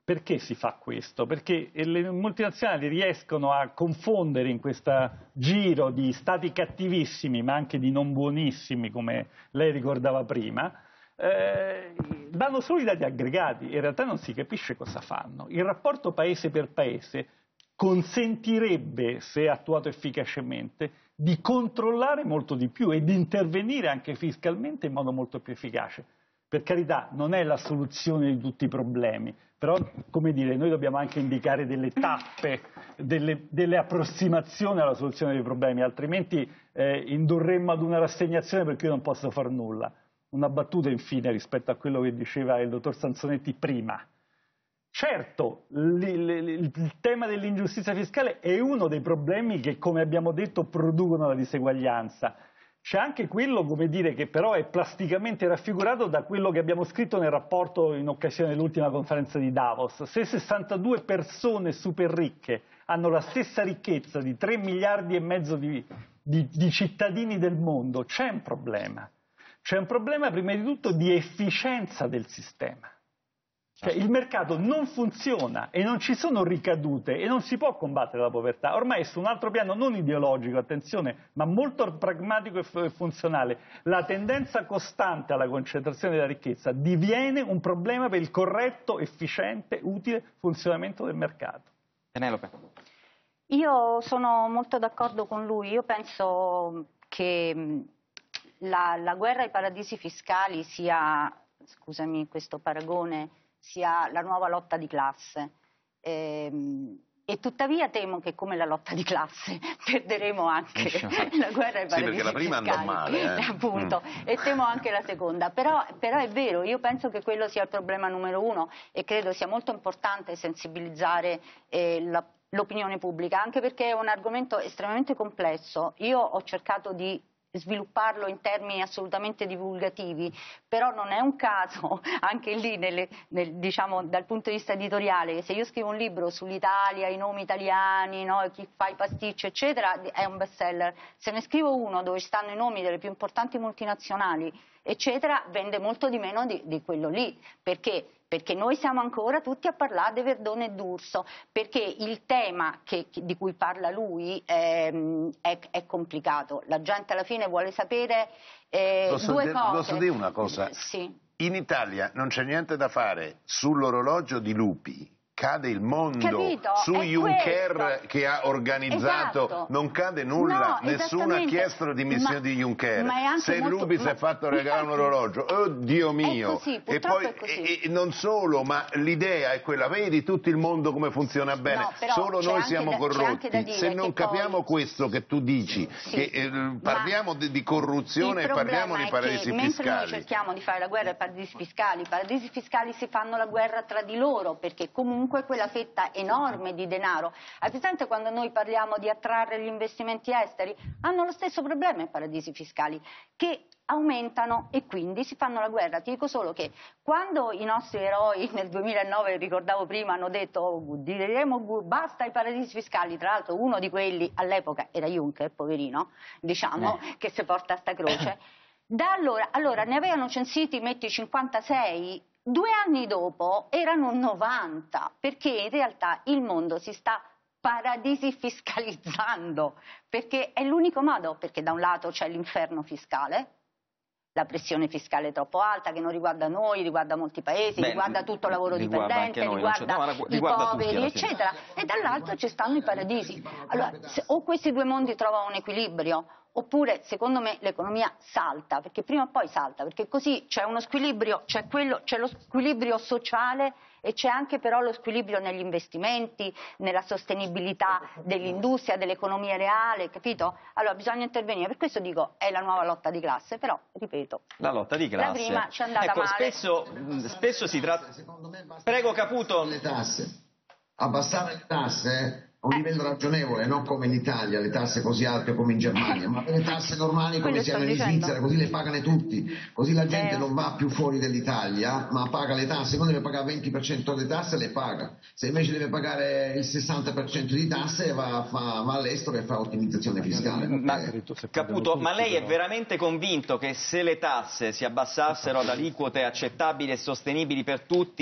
Perché si fa questo? Perché le multinazionali riescono a confondere in questo giro di stati cattivissimi, ma anche di non buonissimi, come lei ricordava prima, eh, danno solo i dati aggregati, in realtà non si capisce cosa fanno. Il rapporto paese per paese consentirebbe, se attuato efficacemente, di controllare molto di più e di intervenire anche fiscalmente in modo molto più efficace. Per carità, non è la soluzione di tutti i problemi, però, come dire, noi dobbiamo anche indicare delle tappe, delle, delle approssimazioni alla soluzione dei problemi, altrimenti eh, indurremmo ad una rassegnazione per cui io non posso far nulla. Una battuta infine rispetto a quello che diceva il dottor Sansonetti prima. Certo, il, il, il tema dell'ingiustizia fiscale è uno dei problemi che, come abbiamo detto, producono la diseguaglianza. C'è anche quello, come dire, che però è plasticamente raffigurato da quello che abbiamo scritto nel rapporto in occasione dell'ultima conferenza di Davos. Se sessantadue persone super ricche hanno la stessa ricchezza di tre miliardi e mezzo di, di, di cittadini del mondo, c'è un problema. C'è un problema prima di tutto di efficienza del sistema. Cioè, il mercato non funziona e non ci sono ricadute e non si può combattere la povertà. Ormai è su un altro piano non ideologico, attenzione, ma molto pragmatico e funzionale. La tendenza costante alla concentrazione della ricchezza diviene un problema per il corretto, efficiente, utile funzionamento del mercato. Penelope. Io sono molto d'accordo con lui. Io penso che la, la guerra ai paradisi fiscali sia, scusami questo paragone, sia la nuova lotta di classe ehm, e tuttavia temo che come la lotta di classe perderemo anche la guerra ai paradisi fiscali. Sì, perché la prima andò male, eh. appunto, mm. e temo anche la seconda, però, però è vero, io penso che quello sia il problema numero uno e credo sia molto importante sensibilizzare eh, la, l'opinione pubblica, anche perché è un argomento estremamente complesso. Io ho cercato di svilupparlo in termini assolutamente divulgativi, però non è un caso anche lì nelle, nel, diciamo, dal punto di vista editoriale, che se io scrivo un libro sull'Italia, i nomi italiani, no, chi fa i pasticci eccetera, è un bestseller. Se ne scrivo uno dove ci stanno i nomi delle più importanti multinazionali eccetera, vende molto di meno di, di quello lì. Perché? Perché noi siamo ancora tutti a parlare di Verdone e D'Urso, perché il tema che, di cui parla lui è, è, è complicato. La gente alla fine vuole sapere eh, posso due de- cose. Posso dire una cosa? Eh, sì. In Italia non c'è niente da fare sull'orologio di Lupi. Cade il mondo. Capito? Su È Juncker questo. che ha organizzato, esatto. non cade nulla, No, nessuno ha chiesto le dimissioni di Juncker. Se molto... Lupi si è fatto regalare un orologio, oh Dio mio! Così, e poi è così. e, e non solo, ma l'idea è quella, vedi tutto il mondo come funziona bene, no, solo noi siamo da, corrotti. Se non capiamo poi... questo che tu dici, sì, che eh, parliamo di, di corruzione e parliamo di paradisi fiscali. Mentre noi cerchiamo di fare la guerra ai paradisi fiscali, i paradisi fiscali si fanno la guerra tra di loro, perché comunque quella fetta enorme di denaro. Hai presente quando noi parliamo di attrarre gli investimenti esteri? Hanno lo stesso problema i paradisi fiscali, che aumentano e quindi si fanno la guerra. Ti dico solo che quando i nostri eroi nel duemilanove, ricordavo prima, hanno detto oh, diremo basta ai paradisi fiscali, tra l'altro uno di quelli all'epoca era Juncker, poverino, diciamo, eh. che si porta sta croce. Da allora, allora ne avevano censiti, metti cinquantasei, due anni dopo erano novanta, perché in realtà il mondo si sta paradisi fiscalizzando, perché è l'unico modo, perché da un lato c'è l'inferno fiscale, la pressione fiscale troppo alta che non riguarda noi, riguarda molti paesi, Beh, riguarda tutto il lavoro dipendente, noi, riguarda no, i poveri tutti, eccetera, e dall'altro ci stanno i paradisi. Allora, se, o questi due mondi trovano un equilibrio, oppure secondo me l'economia salta, perché prima o poi salta, perché così c'è uno squilibrio, c'è, quello, c'è lo squilibrio sociale e c'è anche però lo squilibrio negli investimenti, nella sostenibilità dell'industria, dell'economia reale, capito? Allora bisogna intervenire, per questo dico è la nuova lotta di classe, però ripeto, la lotta di classe, la prima ci è andata ecco, male. Spesso, spesso si tratta, prego Caputo. Le tasse, abbassare le tasse a un livello ragionevole, non come in Italia, le tasse così alte come in Germania, ma le tasse normali come siano in Svizzera, così le pagano tutti, così la gente eh. non va più fuori dall'Italia, ma paga le tasse. Quando deve pagare il venti per cento delle tasse le paga, se invece deve pagare il sessanta per cento di tasse va, fa, va all'estero e fa ottimizzazione fiscale. Ma, Caputo, ma lei è veramente convinto che se le tasse si abbassassero ad aliquote accettabili e sostenibili per tutti,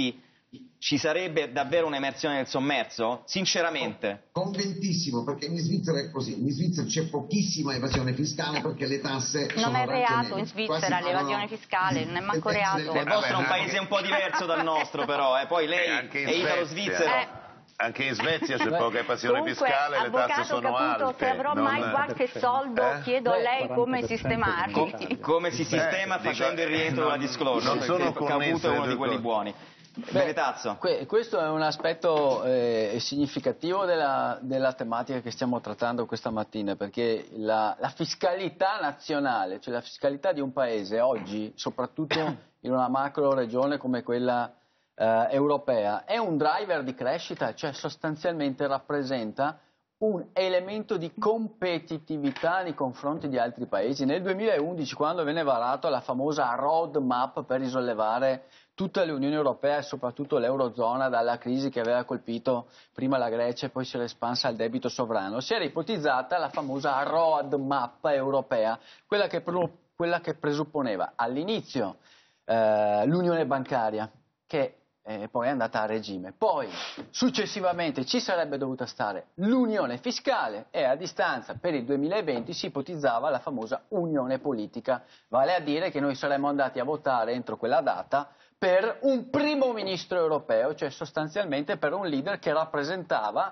ci sarebbe davvero un'emersione del sommerso? Sinceramente. Convintissimo, perché in Svizzera è così. In Svizzera c'è pochissima evasione fiscale perché le tasse non sono è reato ragionevoli. in Svizzera l'evasione fiscale, non è manco reato. Il vostro è un paese un po' diverso dal nostro, però, eh. Poi lei anche in è italo-svizzero. Eh. Anche in Svezia c'è poca evasione Comunque, fiscale, le tasse sono Caputo, alte. se avrò non... mai qualche soldo, eh? chiedo a lei come sistemarli. Com come si sistema eh, facendo dico, il rientro della disclosure. Non sono Caputo è uno di quelli buoni. Beh, que questo è un aspetto eh, significativo della, della tematica che stiamo trattando questa mattina, perché la, la fiscalità nazionale, cioè la fiscalità di un paese oggi, soprattutto in una macro regione come quella eh, europea, è un driver di crescita, cioè sostanzialmente rappresenta un elemento di competitività nei confronti di altri paesi. Nel duemilaundici, quando venne varata la famosa roadmap per risollevare tutta l'Unione Europea e soprattutto l'Eurozona dalla crisi che aveva colpito prima la Grecia e poi si era espansa al debito sovrano, si era ipotizzata la famosa roadmap europea, quella che, quella che presupponeva all'inizio eh, l'unione bancaria, che e poi è andata a regime. Poi successivamente ci sarebbe dovuta stare l'unione fiscale e a distanza per il duemilaventi si ipotizzava la famosa unione politica, vale a dire che noi saremmo andati a votare entro quella data per un primo ministro europeo, cioè sostanzialmente per un leader che rappresentava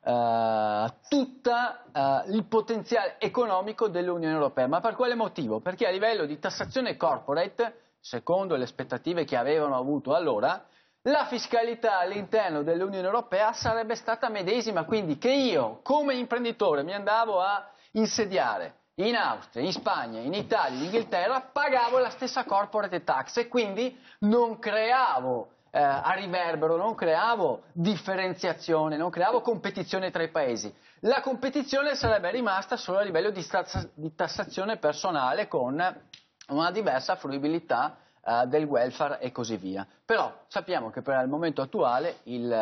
Uh, tutto uh, il potenziale economico dell'Unione Europea. Ma per quale motivo? Perché a livello di tassazione corporate, secondo le aspettative che avevano avuto allora, la fiscalità all'interno dell'Unione Europea sarebbe stata medesima, quindi che io come imprenditore mi andavo a insediare in Austria, in Spagna, in Italia, in Inghilterra, pagavo la stessa corporate tax e quindi non creavo eh, a riverbero, non creavo differenziazione, non creavo competizione tra i paesi. La competizione sarebbe rimasta solo a livello di, di tassazione personale con una diversa fruibilità del welfare e così via. Però sappiamo che per il momento attuale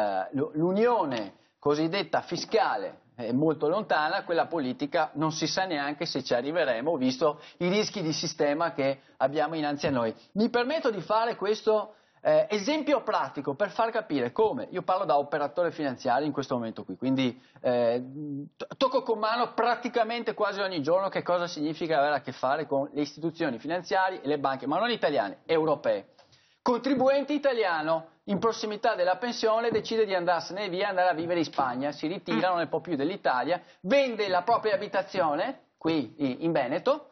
l'unione cosiddetta fiscale è molto lontana, quella politica non si sa neanche se ci arriveremo, visto i rischi di sistema che abbiamo innanzi a noi. Mi permetto di fare questo eh, esempio pratico per far capire come, io parlo da operatore finanziario in questo momento qui, quindi eh, tocco con mano praticamente quasi ogni giorno che cosa significa avere a che fare con le istituzioni finanziarie e le banche, ma non italiane, europee. Contribuente italiano in prossimità della pensione decide di andarsene via, andare a vivere in Spagna, si ritira, non è po' più dell'Italia, vende la propria abitazione qui in Veneto,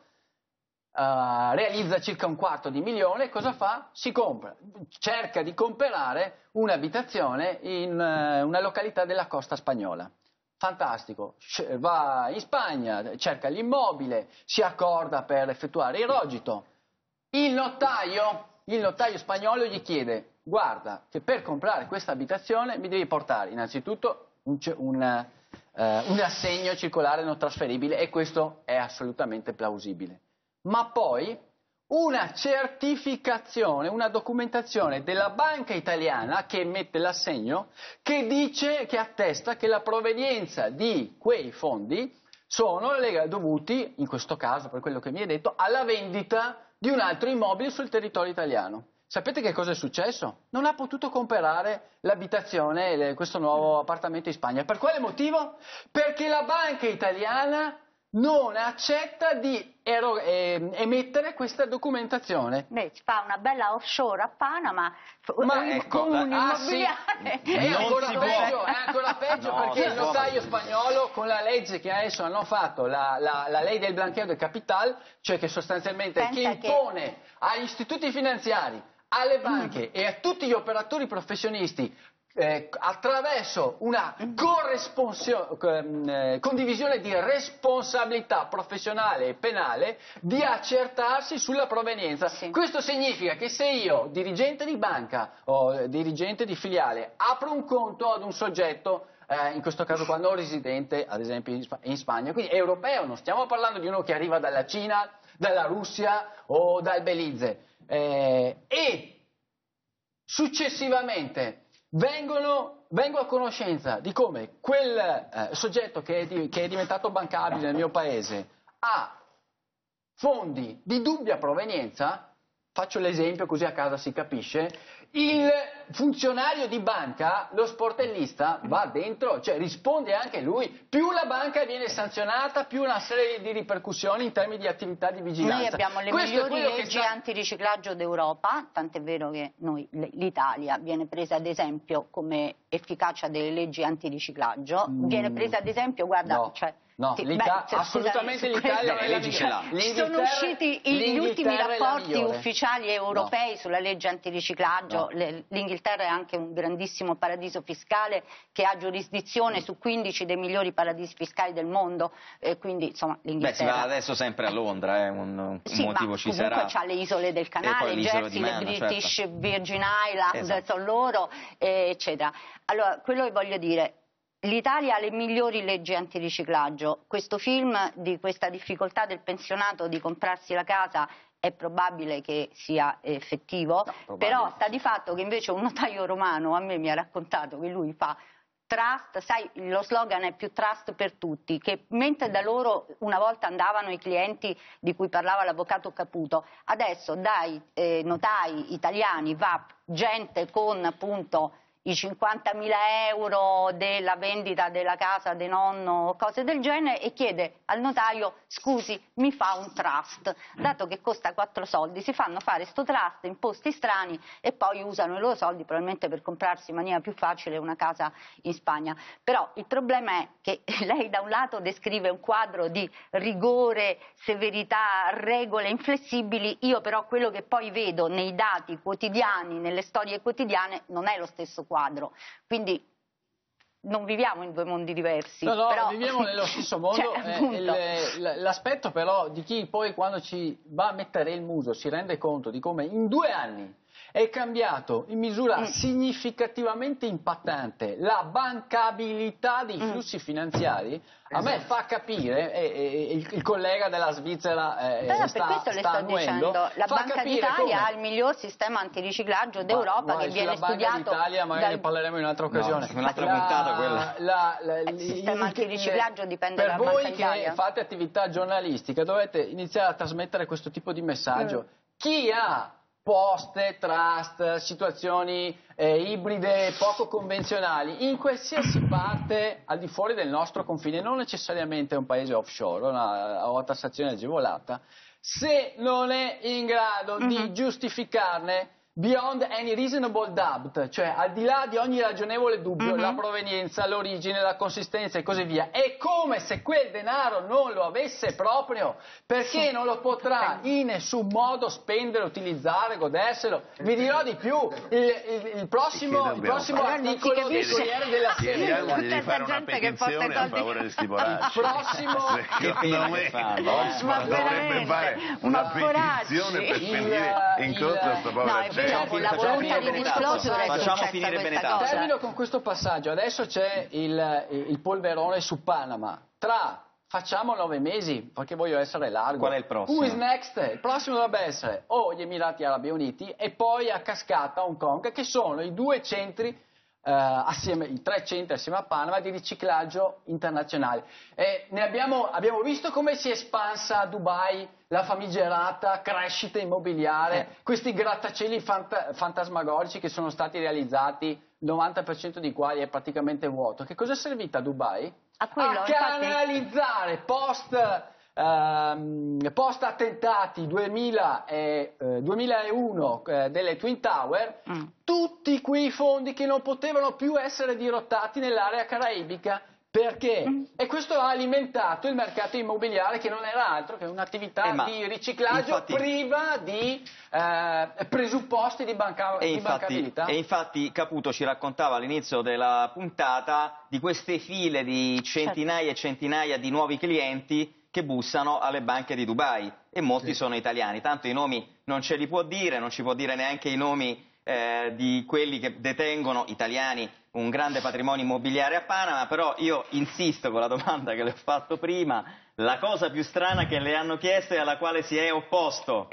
Uh, realizza circa un quarto di milione, cosa fa? Si compra, cerca di comprare un'abitazione in uh, una località della costa spagnola. Fantastico, va in Spagna, cerca l'immobile, si accorda per effettuare il rogito. Il notaio, il notaio spagnolo gli chiede: guarda che per comprare questa abitazione mi devi portare innanzitutto un, un, uh, un assegno circolare non trasferibile, e questo è assolutamente plausibile. Ma poi una certificazione, una documentazione della banca italiana che emette l'assegno, che dice, che attesta che la provenienza di quei fondi sono dovuti, in questo caso per quello che mi è detto, alla vendita di un altro immobile sul territorio italiano. Sapete che cosa è successo? Non ha potuto comprare l'abitazione, questo nuovo appartamento in Spagna. Per quale motivo? Perché la banca italiana non accetta di eh, emettere questa documentazione. Beh, si fa una bella offshore a Panama, ma ecco, con un ah, immobiliare. Sì. È, ancora peggio, è ancora peggio no, perché il notaio spagnolo, con la legge che adesso hanno fatto, la, la, la ley del blanqueo del capital, cioè che sostanzialmente Pensa che impone che... agli istituti finanziari, alle banche mm. e a tutti gli operatori professionisti, Eh, attraverso una eh, condivisione di responsabilità professionale e penale, di accertarsi sulla provenienza. Sì. Questo significa che se io, dirigente di banca o dirigente di filiale, apro un conto ad un soggetto, eh, in questo caso qua non residente, ad esempio in, Sp in Spagna, quindi europeo, non stiamo parlando di uno che arriva dalla Cina, dalla Russia o dal Belize, eh, e successivamente Vengono, vengo a conoscenza di come quel eh, soggetto che è, di, che è diventato bancabile nel mio paese ha fondi di dubbia provenienza. Faccio l'esempio così a casa si capisce. il funzionario di banca, lo sportellista, va dentro, cioè risponde anche lui. Più la banca viene sanzionata, più una serie di ripercussioni in termini di attività di vigilanza. Noi abbiamo le Questo migliori leggi sta... antiriciclaggio d'Europa, tant'è vero che noi, l'Italia viene presa ad esempio come efficacia delle leggi antiriciclaggio, mm. viene presa ad esempio, guarda, no. cioè, No, sì, l'Ita- beh, assolutamente l'Italia le leggi ce l'ha. Sono usciti gli ultimi rapporti ufficiali europei no. sulla legge antiriciclaggio. No. L'Inghilterra è anche un grandissimo paradiso fiscale che ha giurisdizione su quindici dei migliori paradisi fiscali del mondo, eh, quindi insomma l'Inghilterra. Beh, si va adesso sempre a Londra, eh, un, un sì, motivo ma ci sarà. Comunque c'ha le isole del canale, Jersey, le British certo. Virgin Island, esatto. sono loro, eh, eccetera. Allora, quello che voglio dire. L'Italia ha le migliori leggi antiriciclaggio. Questo film di questa difficoltà del pensionato di comprarsi la casa è probabile che sia effettivo, no, però sta di fatto che invece un notaio romano a me mi ha raccontato che lui fa trust, sai, lo slogan è più trust per tutti, che mentre da loro una volta andavano i clienti di cui parlava l'avvocato Caputo, adesso dai eh, notai italiani va gente con appunto i cinquantamila euro della vendita della casa del nonno, cose del genere, e chiede al notaio, scusi, mi fa un trust, dato che costa quattro soldi, si fanno fare sto trust in posti strani e poi usano i loro soldi probabilmente per comprarsi in maniera più facile una casa in Spagna. Però il problema è che lei da un lato descrive un quadro di rigore, severità, regole inflessibili, io però quello che poi vedo nei dati quotidiani, nelle storie quotidiane, non è lo stesso quadro, quindi non viviamo in due mondi diversi. No, no, però... viviamo nello stesso mondo. Cioè, eh, l'aspetto però di chi poi quando ci va a mettere il muso si rende conto di come in due anni è cambiato in misura mm. significativamente impattante la bancabilità dei flussi mm. finanziari, a me fa capire, e, e, il, il collega della Svizzera eh, Però sta, per questo le sta sto annuendo, dicendo, la Banca d'Italia come... ha il miglior sistema antiriciclaggio d'Europa che viene Banca studiato d'Italia magari dal... ne parleremo in un'altra occasione. No, un'altra puntata quella. La, la, il sistema antiriciclaggio dipende per dalla Banca voi d'Italia. che fate attività giornalistica dovete iniziare a trasmettere questo tipo di messaggio. Mm. Chi ha poste, trust, situazioni eh, ibride poco convenzionali in qualsiasi parte al di fuori del nostro confine, non necessariamente un paese offshore una, o a tassazione agevolata, se non è in grado mm-hmm. di giustificarne beyond any reasonable doubt, cioè al di là di ogni ragionevole dubbio, mm-hmm. la provenienza, l'origine, la consistenza e così via. È come se quel denaro non lo avesse proprio, perché non lo potrà in nessun modo spendere, utilizzare, goderselo. Vi dirò di più, il, il, il prossimo, il prossimo articolo del Corriere della Sera. Chiediamo di fare una petizione a favore di sti poracci. Il prossimo... Secondo me Osman dovrebbe fare una petizione per venire incontro a sto povero gente. Dopo la volontà di disclosure facciamo finire Benetton. Termino con questo passaggio. Adesso c'è il, il polverone su Panama. Tra facciamo nove mesi, perché voglio essere largo. Qual è il prossimo? Who is next? Il prossimo dovrebbe essere o gli Emirati Arabi Uniti e poi a cascata Hong Kong, che sono i due centri Uh, assieme, i tre centri assieme a Panama di riciclaggio internazionale. E ne abbiamo, abbiamo visto come si è espansa a Dubai la famigerata crescita immobiliare, eh. questi grattacieli fanta, fantasmagorici che sono stati realizzati, il novanta per cento di quali è praticamente vuoto. Che cosa è servita a Dubai? A, quello, a canalizzare infatti... post... Uh, post attentati duemila e, uh, duemilauno uh, delle Twin Tower, mm. tutti quei fondi che non potevano più essere dirottati nell'area caraibica. Perché? Mm. E questo ha alimentato il mercato immobiliare, che non era altro che un'attività eh, di riciclaggio infatti, priva di eh, presupposti di, banca, e di infatti, bancabilità. E infatti Caputo ci raccontava all'inizio della puntata di queste file di centinaia certo. e centinaia di nuovi clienti che bussano alle banche di Dubai, e molti sì. sono italiani. Tanto i nomi non ce li può dire, non ci può dire neanche i nomi eh, di quelli che detengono, italiani, un grande patrimonio immobiliare a Panama. Però io insisto con la domanda che le ho fatto prima: la cosa più strana che le hanno chiesto e alla quale si è opposto?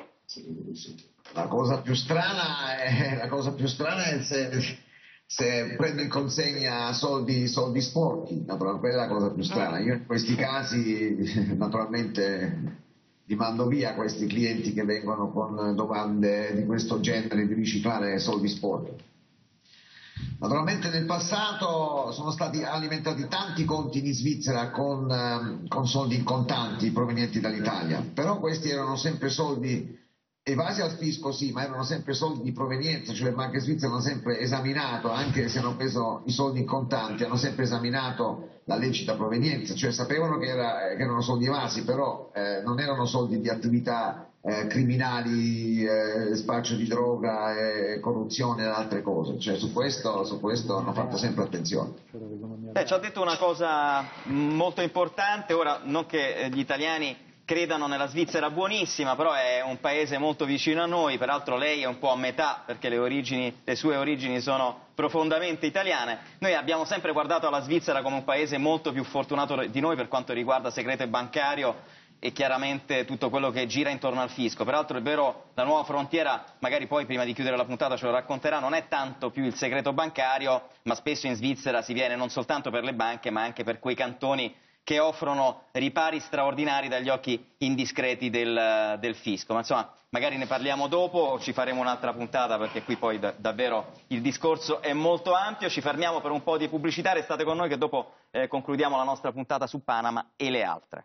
La cosa più strana è, la cosa più strana è se... se prendo in consegna soldi, soldi sporchi, naturalmente, quella è la cosa più strana. Io in questi casi naturalmente li mando via questi clienti che vengono con domande di questo genere di riciclare soldi sporchi. Naturalmente nel passato sono stati alimentati tanti conti in Svizzera con, con soldi in contanti provenienti dall'Italia, però questi erano sempre soldi evasi al fisco, sì, ma erano sempre soldi di provenienza, cioè le banche svizzere hanno sempre esaminato, anche se hanno preso i soldi in contanti, hanno sempre esaminato la lecita provenienza, cioè sapevano che, era, che erano soldi evasi, però eh, non erano soldi di attività eh, criminali, eh, spaccio di droga, eh, corruzione e altre cose, cioè su questo, su questo hanno fatto sempre attenzione. Eh, ci ha detto una cosa molto importante, ora non che gli italiani credano nella Svizzera buonissima, però è un paese molto vicino a noi, peraltro lei è un po' a metà perché le, origini, le sue origini sono profondamente italiane. Noi abbiamo sempre guardato alla Svizzera come un paese molto più fortunato di noi per quanto riguarda segreto bancario e chiaramente tutto quello che gira intorno al fisco. Peraltro è vero, la nuova frontiera, magari poi prima di chiudere la puntata ce lo racconterà, non è tanto più il segreto bancario, ma spesso in Svizzera si viene non soltanto per le banche ma anche per quei cantoni che offrono ripari straordinari dagli occhi indiscreti del, del fisco. Ma insomma, magari ne parliamo dopo, ci faremo un'altra puntata perché qui poi da, davvero il discorso è molto ampio. Ci fermiamo per un po' di pubblicità, restate con noi che dopo eh, concludiamo la nostra puntata su Panama e le altre.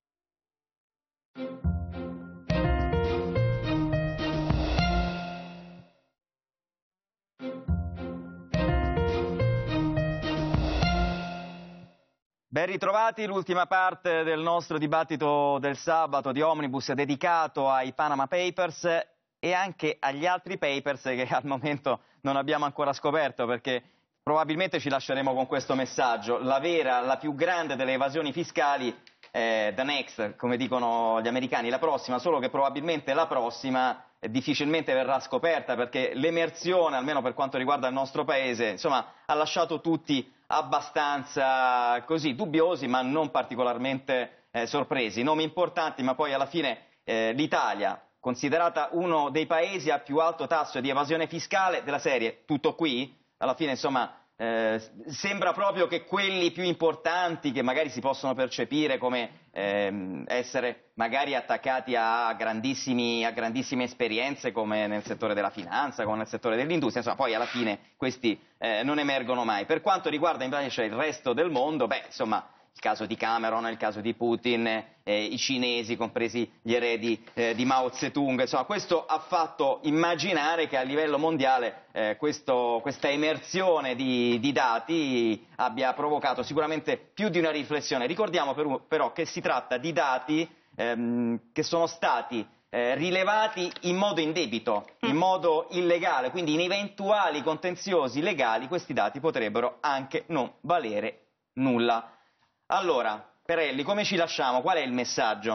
Ben ritrovati, l'ultima parte del nostro dibattito del sabato di Omnibus dedicato ai Panama Papers e anche agli altri papers che al momento non abbiamo ancora scoperto, perché probabilmente ci lasceremo con questo messaggio: la vera, la più grande delle evasioni fiscali, eh, the next, come dicono gli americani, la prossima, solo che probabilmente la prossima eh, difficilmente verrà scoperta, perché l'emersione, almeno per quanto riguarda il nostro paese, insomma, ha lasciato tutti abbastanza così dubbiosi, ma non particolarmente eh, sorpresi. Nomi importanti, ma poi alla fine eh, l'Italia, considerata uno dei paesi a più alto tasso di evasione fiscale, della serie tutto qui, alla fine insomma eh, sembra proprio che quelli più importanti, che magari si possono percepire come ehm, essere magari attaccati a, grandissimi, a grandissime esperienze come nel settore della finanza, come nel settore dell'industria, insomma poi alla fine questi eh, non emergono mai. Per quanto riguarda invece il resto del mondo, beh insomma il caso di Cameron, il caso di Putin, eh, i cinesi, compresi gli eredi eh, di Mao Zedong, insomma questo ha fatto immaginare che a livello mondiale eh, questo, questa emersione di, di dati abbia provocato sicuramente più di una riflessione. Ricordiamo per, però che si tratta di dati ehm, che sono stati eh, rilevati in modo indebito, in modo illegale, quindi in eventuali contenziosi legali questi dati potrebbero anche non valere nulla. Allora, Perelli, come ci lasciamo? Qual è il messaggio?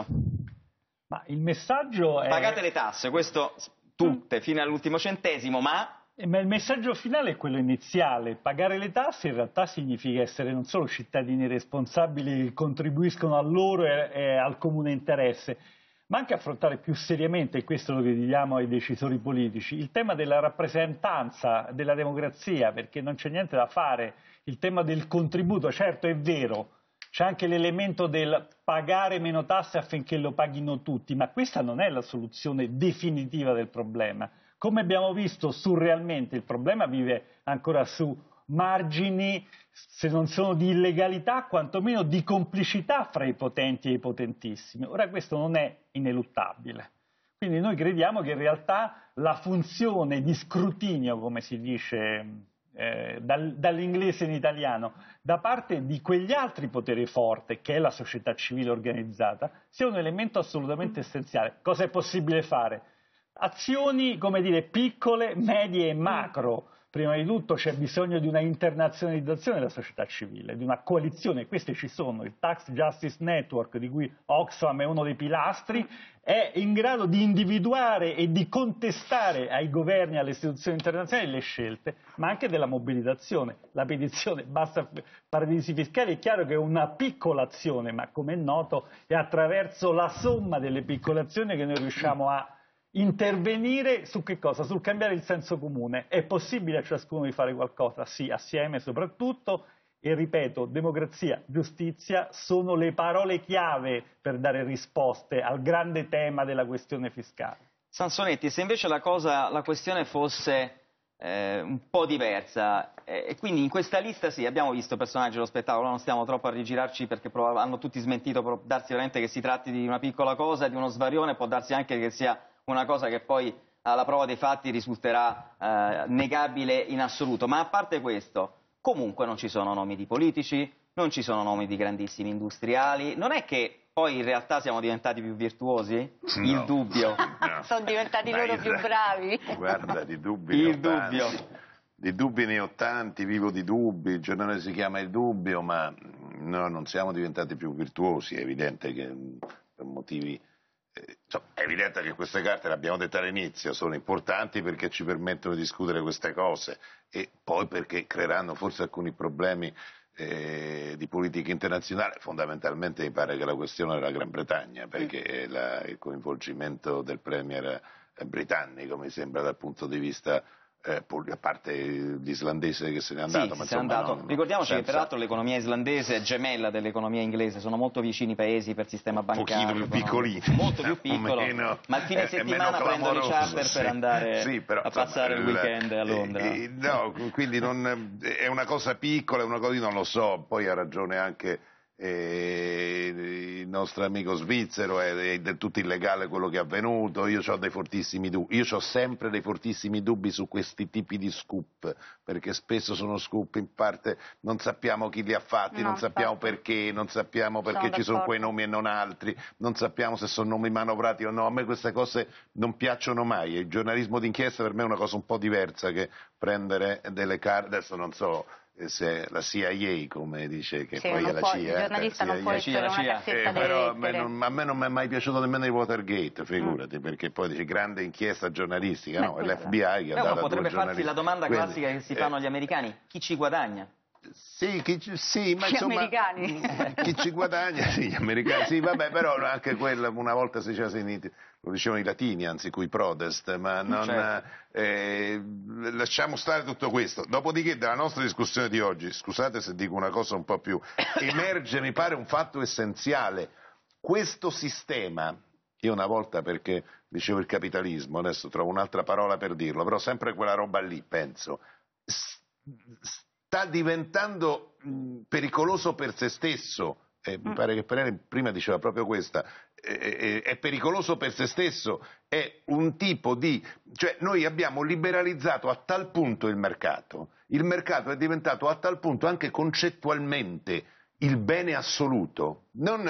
Ma il messaggio è... Pagate le tasse, questo tutte, fino all'ultimo centesimo, ma... Ma il messaggio finale è quello iniziale. Pagare le tasse in realtà significa essere non solo cittadini responsabili che contribuiscono al loro e, e al comune interesse, ma anche affrontare più seriamente, e questo lo chiediamo ai decisori politici, il tema della rappresentanza, della democrazia, perché non c'è niente da fare. Il tema del contributo, certo è vero, c'è anche l'elemento del pagare meno tasse affinché lo paghino tutti, ma questa non è la soluzione definitiva del problema. Come abbiamo visto, surrealmente il problema vive ancora su margini, se non sono di illegalità, quantomeno di complicità fra i potenti e i potentissimi. Ora questo non è ineluttabile. Quindi noi crediamo che in realtà la funzione di scrutinio, come si dice eh, dal, dall'inglese in italiano, da parte di quegli altri poteri forti, che è la società civile organizzata, sia un elemento assolutamente essenziale. Cosa è possibile fare? Azioni, come dire, piccole, medie e macro. Prima di tutto c'è bisogno di una internazionalizzazione della società civile, di una coalizione, queste ci sono, il Tax Justice Network, di cui Oxfam è uno dei pilastri, è in grado di individuare e di contestare ai governi e alle istituzioni internazionali le scelte, ma anche della mobilitazione. La petizione basta paradisi fiscali è chiaro che è una piccola azione, ma come è noto è attraverso la somma delle piccole azioni che noi riusciamo a intervenire su che cosa? Sul cambiare il senso comune. È possibile a ciascuno di fare qualcosa? Sì, assieme soprattutto, E ripeto, democrazia, giustizia sono le parole chiave per dare risposte al grande tema della questione fiscale. Sansonetti, se invece la, cosa, la questione fosse eh, un po' diversa, eh, e quindi in questa lista sì, abbiamo visto personaggi dello spettacolo, non stiamo troppo a rigirarci perché hanno tutti smentito, può darsi veramente che si tratti di una piccola cosa, di uno svarione, può darsi anche che sia una cosa che poi alla prova dei fatti risulterà eh, negabile in assoluto, ma a parte questo, comunque non ci sono nomi di politici, non ci sono nomi di grandissimi industriali, non è che poi in realtà siamo diventati più virtuosi? No. Il dubbio. No. Sono diventati loro Dai, più bravi. Guarda, di dubbi Il ne ho tanti. dubbio. Di dubbi ne ho tanti, vivo di dubbi, il giornale si chiama Il Dubbio, ma no, non siamo diventati più virtuosi, è evidente che per motivi... Eh, insomma, è evidente che queste carte, l'abbiamo detto all'inizio, sono importanti perché ci permettono di discutere queste cose e poi perché creeranno forse alcuni problemi Eh, di politica internazionale. Fondamentalmente mi pare che la questione della Gran Bretagna, perché la, il coinvolgimento del premier britannico mi sembra dal punto di vista eh, a parte l'islandese che se n'è andato, sì, ma se n'è andato. Non, Ricordiamoci senza... che peraltro l'economia islandese è gemella dell'economia inglese, sono molto vicini i paesi per sistema bancario, un pochino più piccolini, molto più piccolo, meno, ma il fine settimana prendono i charter sì, per andare sì, però, a passare il, il weekend a Londra. Eh, eh, no, quindi non, è una cosa piccola, è una cosa, io non lo so, poi ha ragione anche eh, il nostro amico svizzero, è, è del tutto illegale quello che è avvenuto, io ho dei fortissimi dubbi, io ho sempre dei fortissimi dubbi su questi tipi di scoop, perché spesso sono scoop in parte non sappiamo chi li ha fatti, no, non sappiamo infatti. perché, non sappiamo perché sono ci sono quei nomi e non altri, non sappiamo se sono nomi manovrati o no, a me queste cose non piacciono mai, il giornalismo d'inchiesta per me è una cosa un po' diversa che prendere delle carte, adesso non so se la C I A, come dice che sì, poi è la può, C I A, il giornalista non può essere una cassetta eh, però a me, non, a me non mi è mai piaciuto nemmeno il Watergate, figurati, mm. perché poi dice grande inchiesta giornalistica, Beh, no, è l'F B I che ha dato a due potrebbe farsi la domanda Quindi, classica che si fanno eh, gli americani, chi ci guadagna? Sì, chi, sì, ma gli insomma, americani. chi ci guadagna, sì, gli americani, sì, vabbè, però anche quella, una volta si diceva, lo dicevano i latini, anzi cui protest, ma non, certo. eh, lasciamo stare tutto questo. Dopodiché dalla nostra discussione di oggi, scusate se dico una cosa un po' più, emerge, mi pare, un fatto essenziale. Questo sistema, io una volta perché dicevo il capitalismo, adesso trovo un'altra parola per dirlo, però sempre quella roba lì, penso, sta diventando pericoloso per se stesso. Eh, mi pare che Perere prima diceva proprio questa, eh, eh, è pericoloso per se stesso, è un tipo di, cioè noi abbiamo liberalizzato a tal punto il mercato, il mercato è diventato a tal punto anche concettualmente il bene assoluto, non,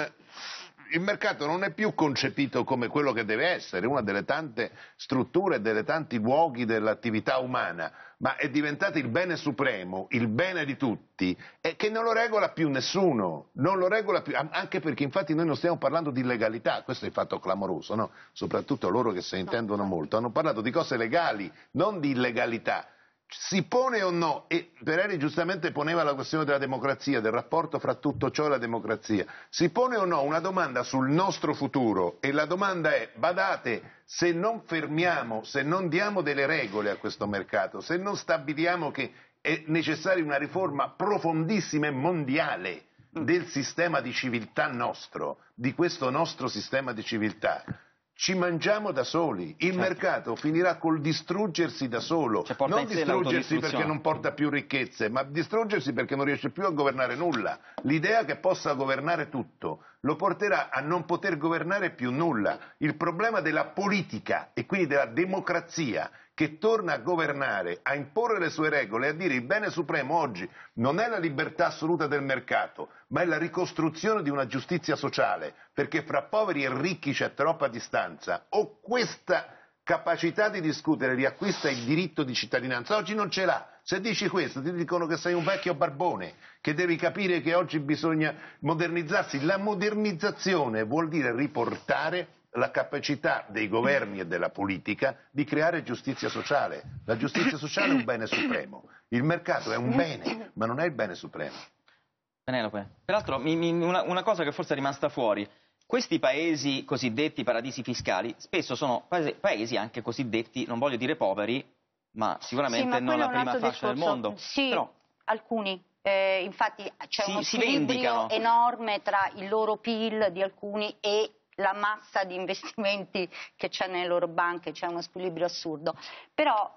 il mercato non è più concepito come quello che deve essere, una delle tante strutture, delle tanti luoghi dell'attività umana, ma è diventato il bene supremo, il bene di tutti, e che non lo regola più nessuno, non lo regola più, anche perché infatti noi non stiamo parlando di legalità, questo è il fatto clamoroso, no? Soprattutto loro che se ne intendono molto, hanno parlato di cose legali, non di illegalità. Si pone o no, e Pereri giustamente poneva la questione della democrazia, del rapporto fra tutto ciò e la democrazia, si pone o no una domanda sul nostro futuro e la domanda è, badate, se non fermiamo, se non diamo delle regole a questo mercato, se non stabiliamo che è necessaria una riforma profondissima e mondiale del sistema di civiltà nostro, di questo nostro sistema di civiltà, ci mangiamo da soli, il certo. mercato finirà col distruggersi da solo, cioè, non distruggersi perché non porta più ricchezze, ma distruggersi perché non riesce più a governare nulla. L'idea che possa governare tutto lo porterà a non poter governare più nulla. Il problema della politica e quindi della democrazia che torna a governare, a imporre le sue regole, a dire il bene supremo oggi non è la libertà assoluta del mercato, ma è la ricostruzione di una giustizia sociale, perché fra poveri e ricchi c'è troppa distanza, o questa capacità di discutere riacquista il diritto di cittadinanza, oggi non ce l'ha. Se dici questo ti dicono che sei un vecchio barbone, che devi capire che oggi bisogna modernizzarsi. La modernizzazione vuol dire riportare la capacità dei governi e della politica di creare giustizia sociale. La giustizia sociale è un bene supremo, il mercato è un bene, ma non è il bene supremo. Penelope, peraltro mi, mi, una, una cosa che forse è rimasta fuori, questi paesi cosiddetti paradisi fiscali spesso sono paesi, paesi anche cosiddetti, non voglio dire poveri, ma sicuramente sì, ma non la prima fascia discorso. del mondo. Sì, però... alcuni. Eh, infatti c'è si, uno si squilibrio enorme tra il loro P I L di alcuni e la massa di investimenti che c'è nelle loro banche, c'è uno squilibrio assurdo. Però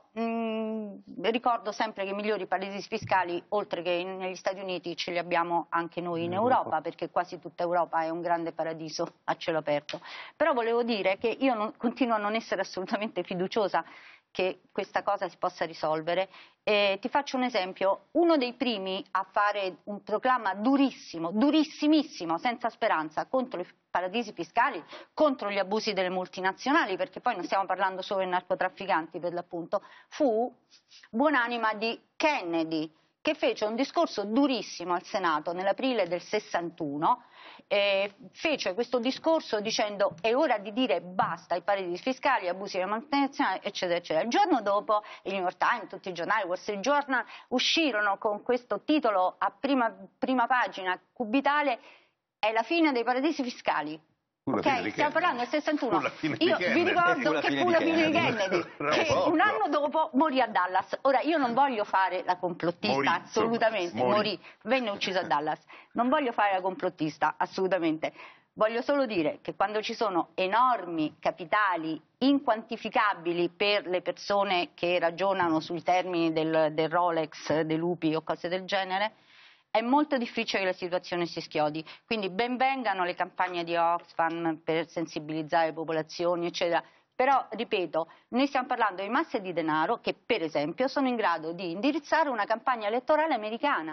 mh, ricordo sempre che i migliori paradisi fiscali, oltre che negli Stati Uniti, ce li abbiamo anche noi in Europa, perché quasi tutta Europa è un grande paradiso a cielo aperto. Però volevo dire che io non, continuo a non essere assolutamente fiduciosa che questa cosa si possa risolvere. Eh, ti faccio un esempio: uno dei primi a fare un proclama durissimo, durissimissimo, senza speranza, contro i paradisi fiscali, contro gli abusi delle multinazionali, perché poi non stiamo parlando solo dei narcotrafficanti per l'appunto, fu buonanima di Kennedy, che fece un discorso durissimo al Senato nell'aprile del sessantuno. Eh, fece questo discorso dicendo è ora di dire basta ai paradisi fiscali, abusi delle multinazionali, eccetera, eccetera. Il giorno dopo il New York Times, tutti i giornali, Wall Street Journal uscirono con questo titolo a prima, prima pagina cubitale: è la fine dei paradisi fiscali. Ok, stiamo parlando del sessantuno. Io vi ricordo che fu la fine di Kennedy, che un anno dopo morì a Dallas. Ora, io non voglio fare la complottista, morì, assolutamente, morì. morì, venne ucciso a Dallas. Non voglio fare la complottista, assolutamente. Voglio solo dire che quando ci sono enormi capitali inquantificabili per le persone che ragionano sui termini del, del Rolex, dei lupi o cose del genere, è molto difficile che la situazione si schiodi. Quindi ben vengano le campagne di Oxfam per sensibilizzare le popolazioni, eccetera. Però, ripeto, noi stiamo parlando di masse di denaro che, per esempio, sono in grado di indirizzare una campagna elettorale americana.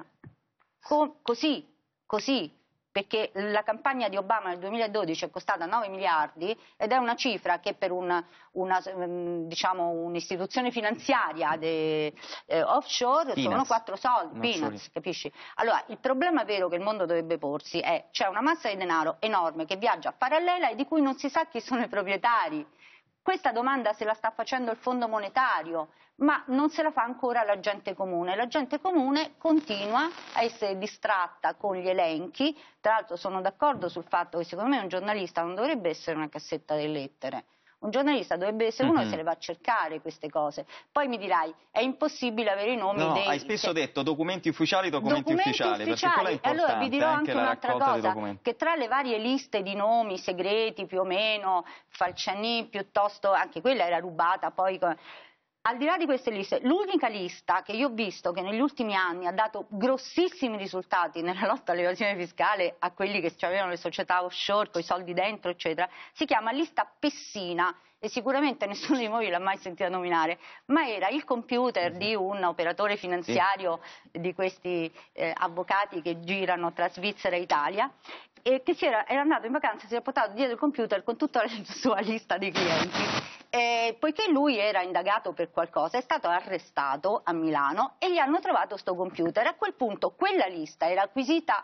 Co- così, così. Perché la campagna di Obama nel duemiladodici è costata nove miliardi ed è una cifra che per una, una, diciamo, un'istituzione finanziaria de, eh, offshore Peanuts. Sono quattro soldi, peanuts, capisci? Allora, il problema vero che il mondo dovrebbe porsi è: c'è una massa di denaro enorme che viaggia parallela e di cui non si sa chi sono i proprietari. Questa domanda se la sta facendo il Fondo Monetario, ma non se la fa ancora la gente comune. La gente comune continua a essere distratta con gli elenchi. Tra l'altro sono d'accordo sul fatto che secondo me un giornalista non dovrebbe essere una cassetta delle lettere. Un giornalista dovrebbe essere uno mm-hmm. che se le va a cercare queste cose. Poi mi dirai, è impossibile avere i nomi no, dei... No, hai spesso se... detto documenti ufficiali, documenti, documenti ufficiali. ufficiali. Perché allora vi dirò anche, anche un'altra cosa, che tra le varie liste di nomi segreti più o meno, Falciani piuttosto, anche quella era rubata poi... Al di là di queste liste, l'unica lista che io ho visto che negli ultimi anni ha dato grossissimi risultati nella lotta all'evasione fiscale a quelli che avevano le società offshore con i soldi dentro, eccetera, si chiama lista Pessina. E sicuramente nessuno di voi l'ha mai sentita nominare, ma era il computer di un operatore finanziario sì. di questi eh, avvocati che girano tra Svizzera e Italia, e che si era, era andato in vacanza, si era portato dietro il computer con tutta la sua lista di clienti. E poiché lui era indagato per qualcosa, è stato arrestato a Milano e gli hanno trovato sto computer. A quel punto quella lista era acquisita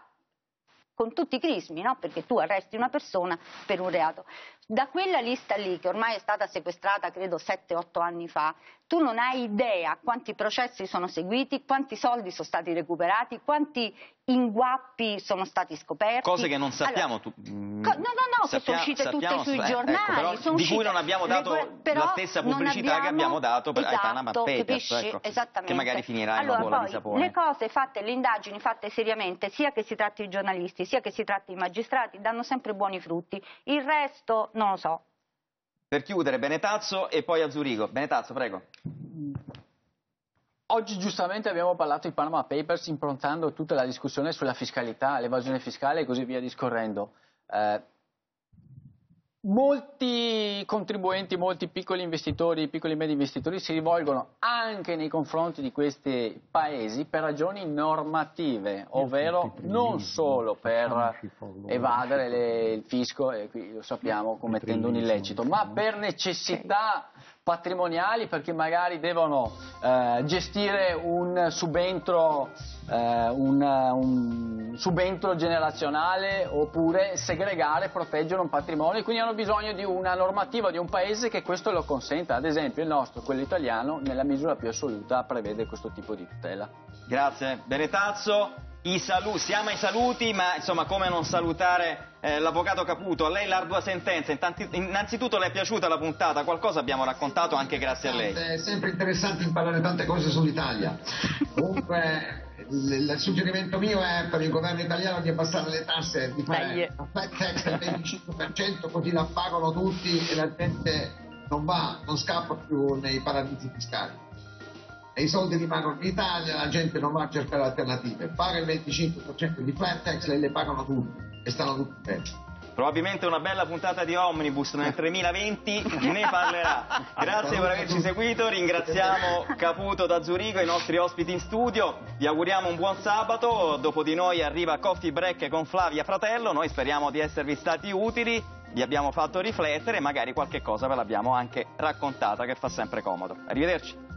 con tutti i crismi, no? Perché tu arresti una persona per un reato. Da quella lista lì, che ormai è stata sequestrata credo sette otto anni fa, tu non hai idea quanti processi sono seguiti, quanti soldi sono stati recuperati, quanti inguappi sono stati scoperti. Cose che non sappiamo. Allora, tu, no, no, no, che sono uscite tutte sui eh, giornali. Ecco, però, sono di cui non abbiamo dato le, la stessa pubblicità abbiamo, che abbiamo dato per, esatto, ai Panama Papers, ecco, che magari finirà allora, in una bolla poi, di sapone. Le cose fatte, le indagini fatte seriamente, sia che si tratti di giornalisti, sia che si tratti di magistrati, danno sempre buoni frutti. Il resto non lo so. Per chiudere, Benetazzo e poi a Zurigo. Benetazzo, prego. Oggi giustamente abbiamo parlato di Panama Papers improntando tutta la discussione sulla fiscalità, l'evasione fiscale e così via discorrendo. Eh, molti contribuenti, molti piccoli investitori, piccoli e medi investitori si rivolgono anche nei confronti di questi paesi per ragioni normative, ovvero non solo per evadere le, il fisco, e qui lo sappiamo, commettendo un illecito, ma per necessità patrimoniali, perché magari devono eh, gestire un subentro, eh, un, un subentro generazionale, oppure segregare, proteggere un patrimonio, e quindi hanno bisogno di una normativa di un paese che questo lo consenta. Ad esempio il nostro, quello italiano, nella misura più assoluta prevede questo tipo di tutela. Grazie Benetazzo. I saluti, siamo ai saluti, ma insomma come non salutare eh, l'avvocato Caputo. A lei l'ardua sentenza. Intanti, innanzitutto le è piaciuta la puntata? Qualcosa abbiamo raccontato anche grazie a lei. È sempre interessante imparare tante cose sull'Italia. Comunque il, il suggerimento mio è per il governo italiano di abbassare le tasse, di fare la flat tax del venticinque per cento, così la pagano tutti e la gente non va, non scappa più nei paradisi fiscali. E i soldi rimangono in Italia, la gente non va a cercare alternative. Paga il venticinque per cento di flat tax e le pagano tutti e stanno tutti bene. Probabilmente una bella puntata di Omnibus nel tremilaventi ne parlerà. Grazie per averci seguito, ringraziamo Caputo da Zurigo, i nostri ospiti in studio, vi auguriamo un buon sabato, dopo di noi arriva Coffee Break con Flavia Fratello, noi speriamo di esservi stati utili, vi abbiamo fatto riflettere e magari qualche cosa ve l'abbiamo anche raccontata che fa sempre comodo. Arrivederci.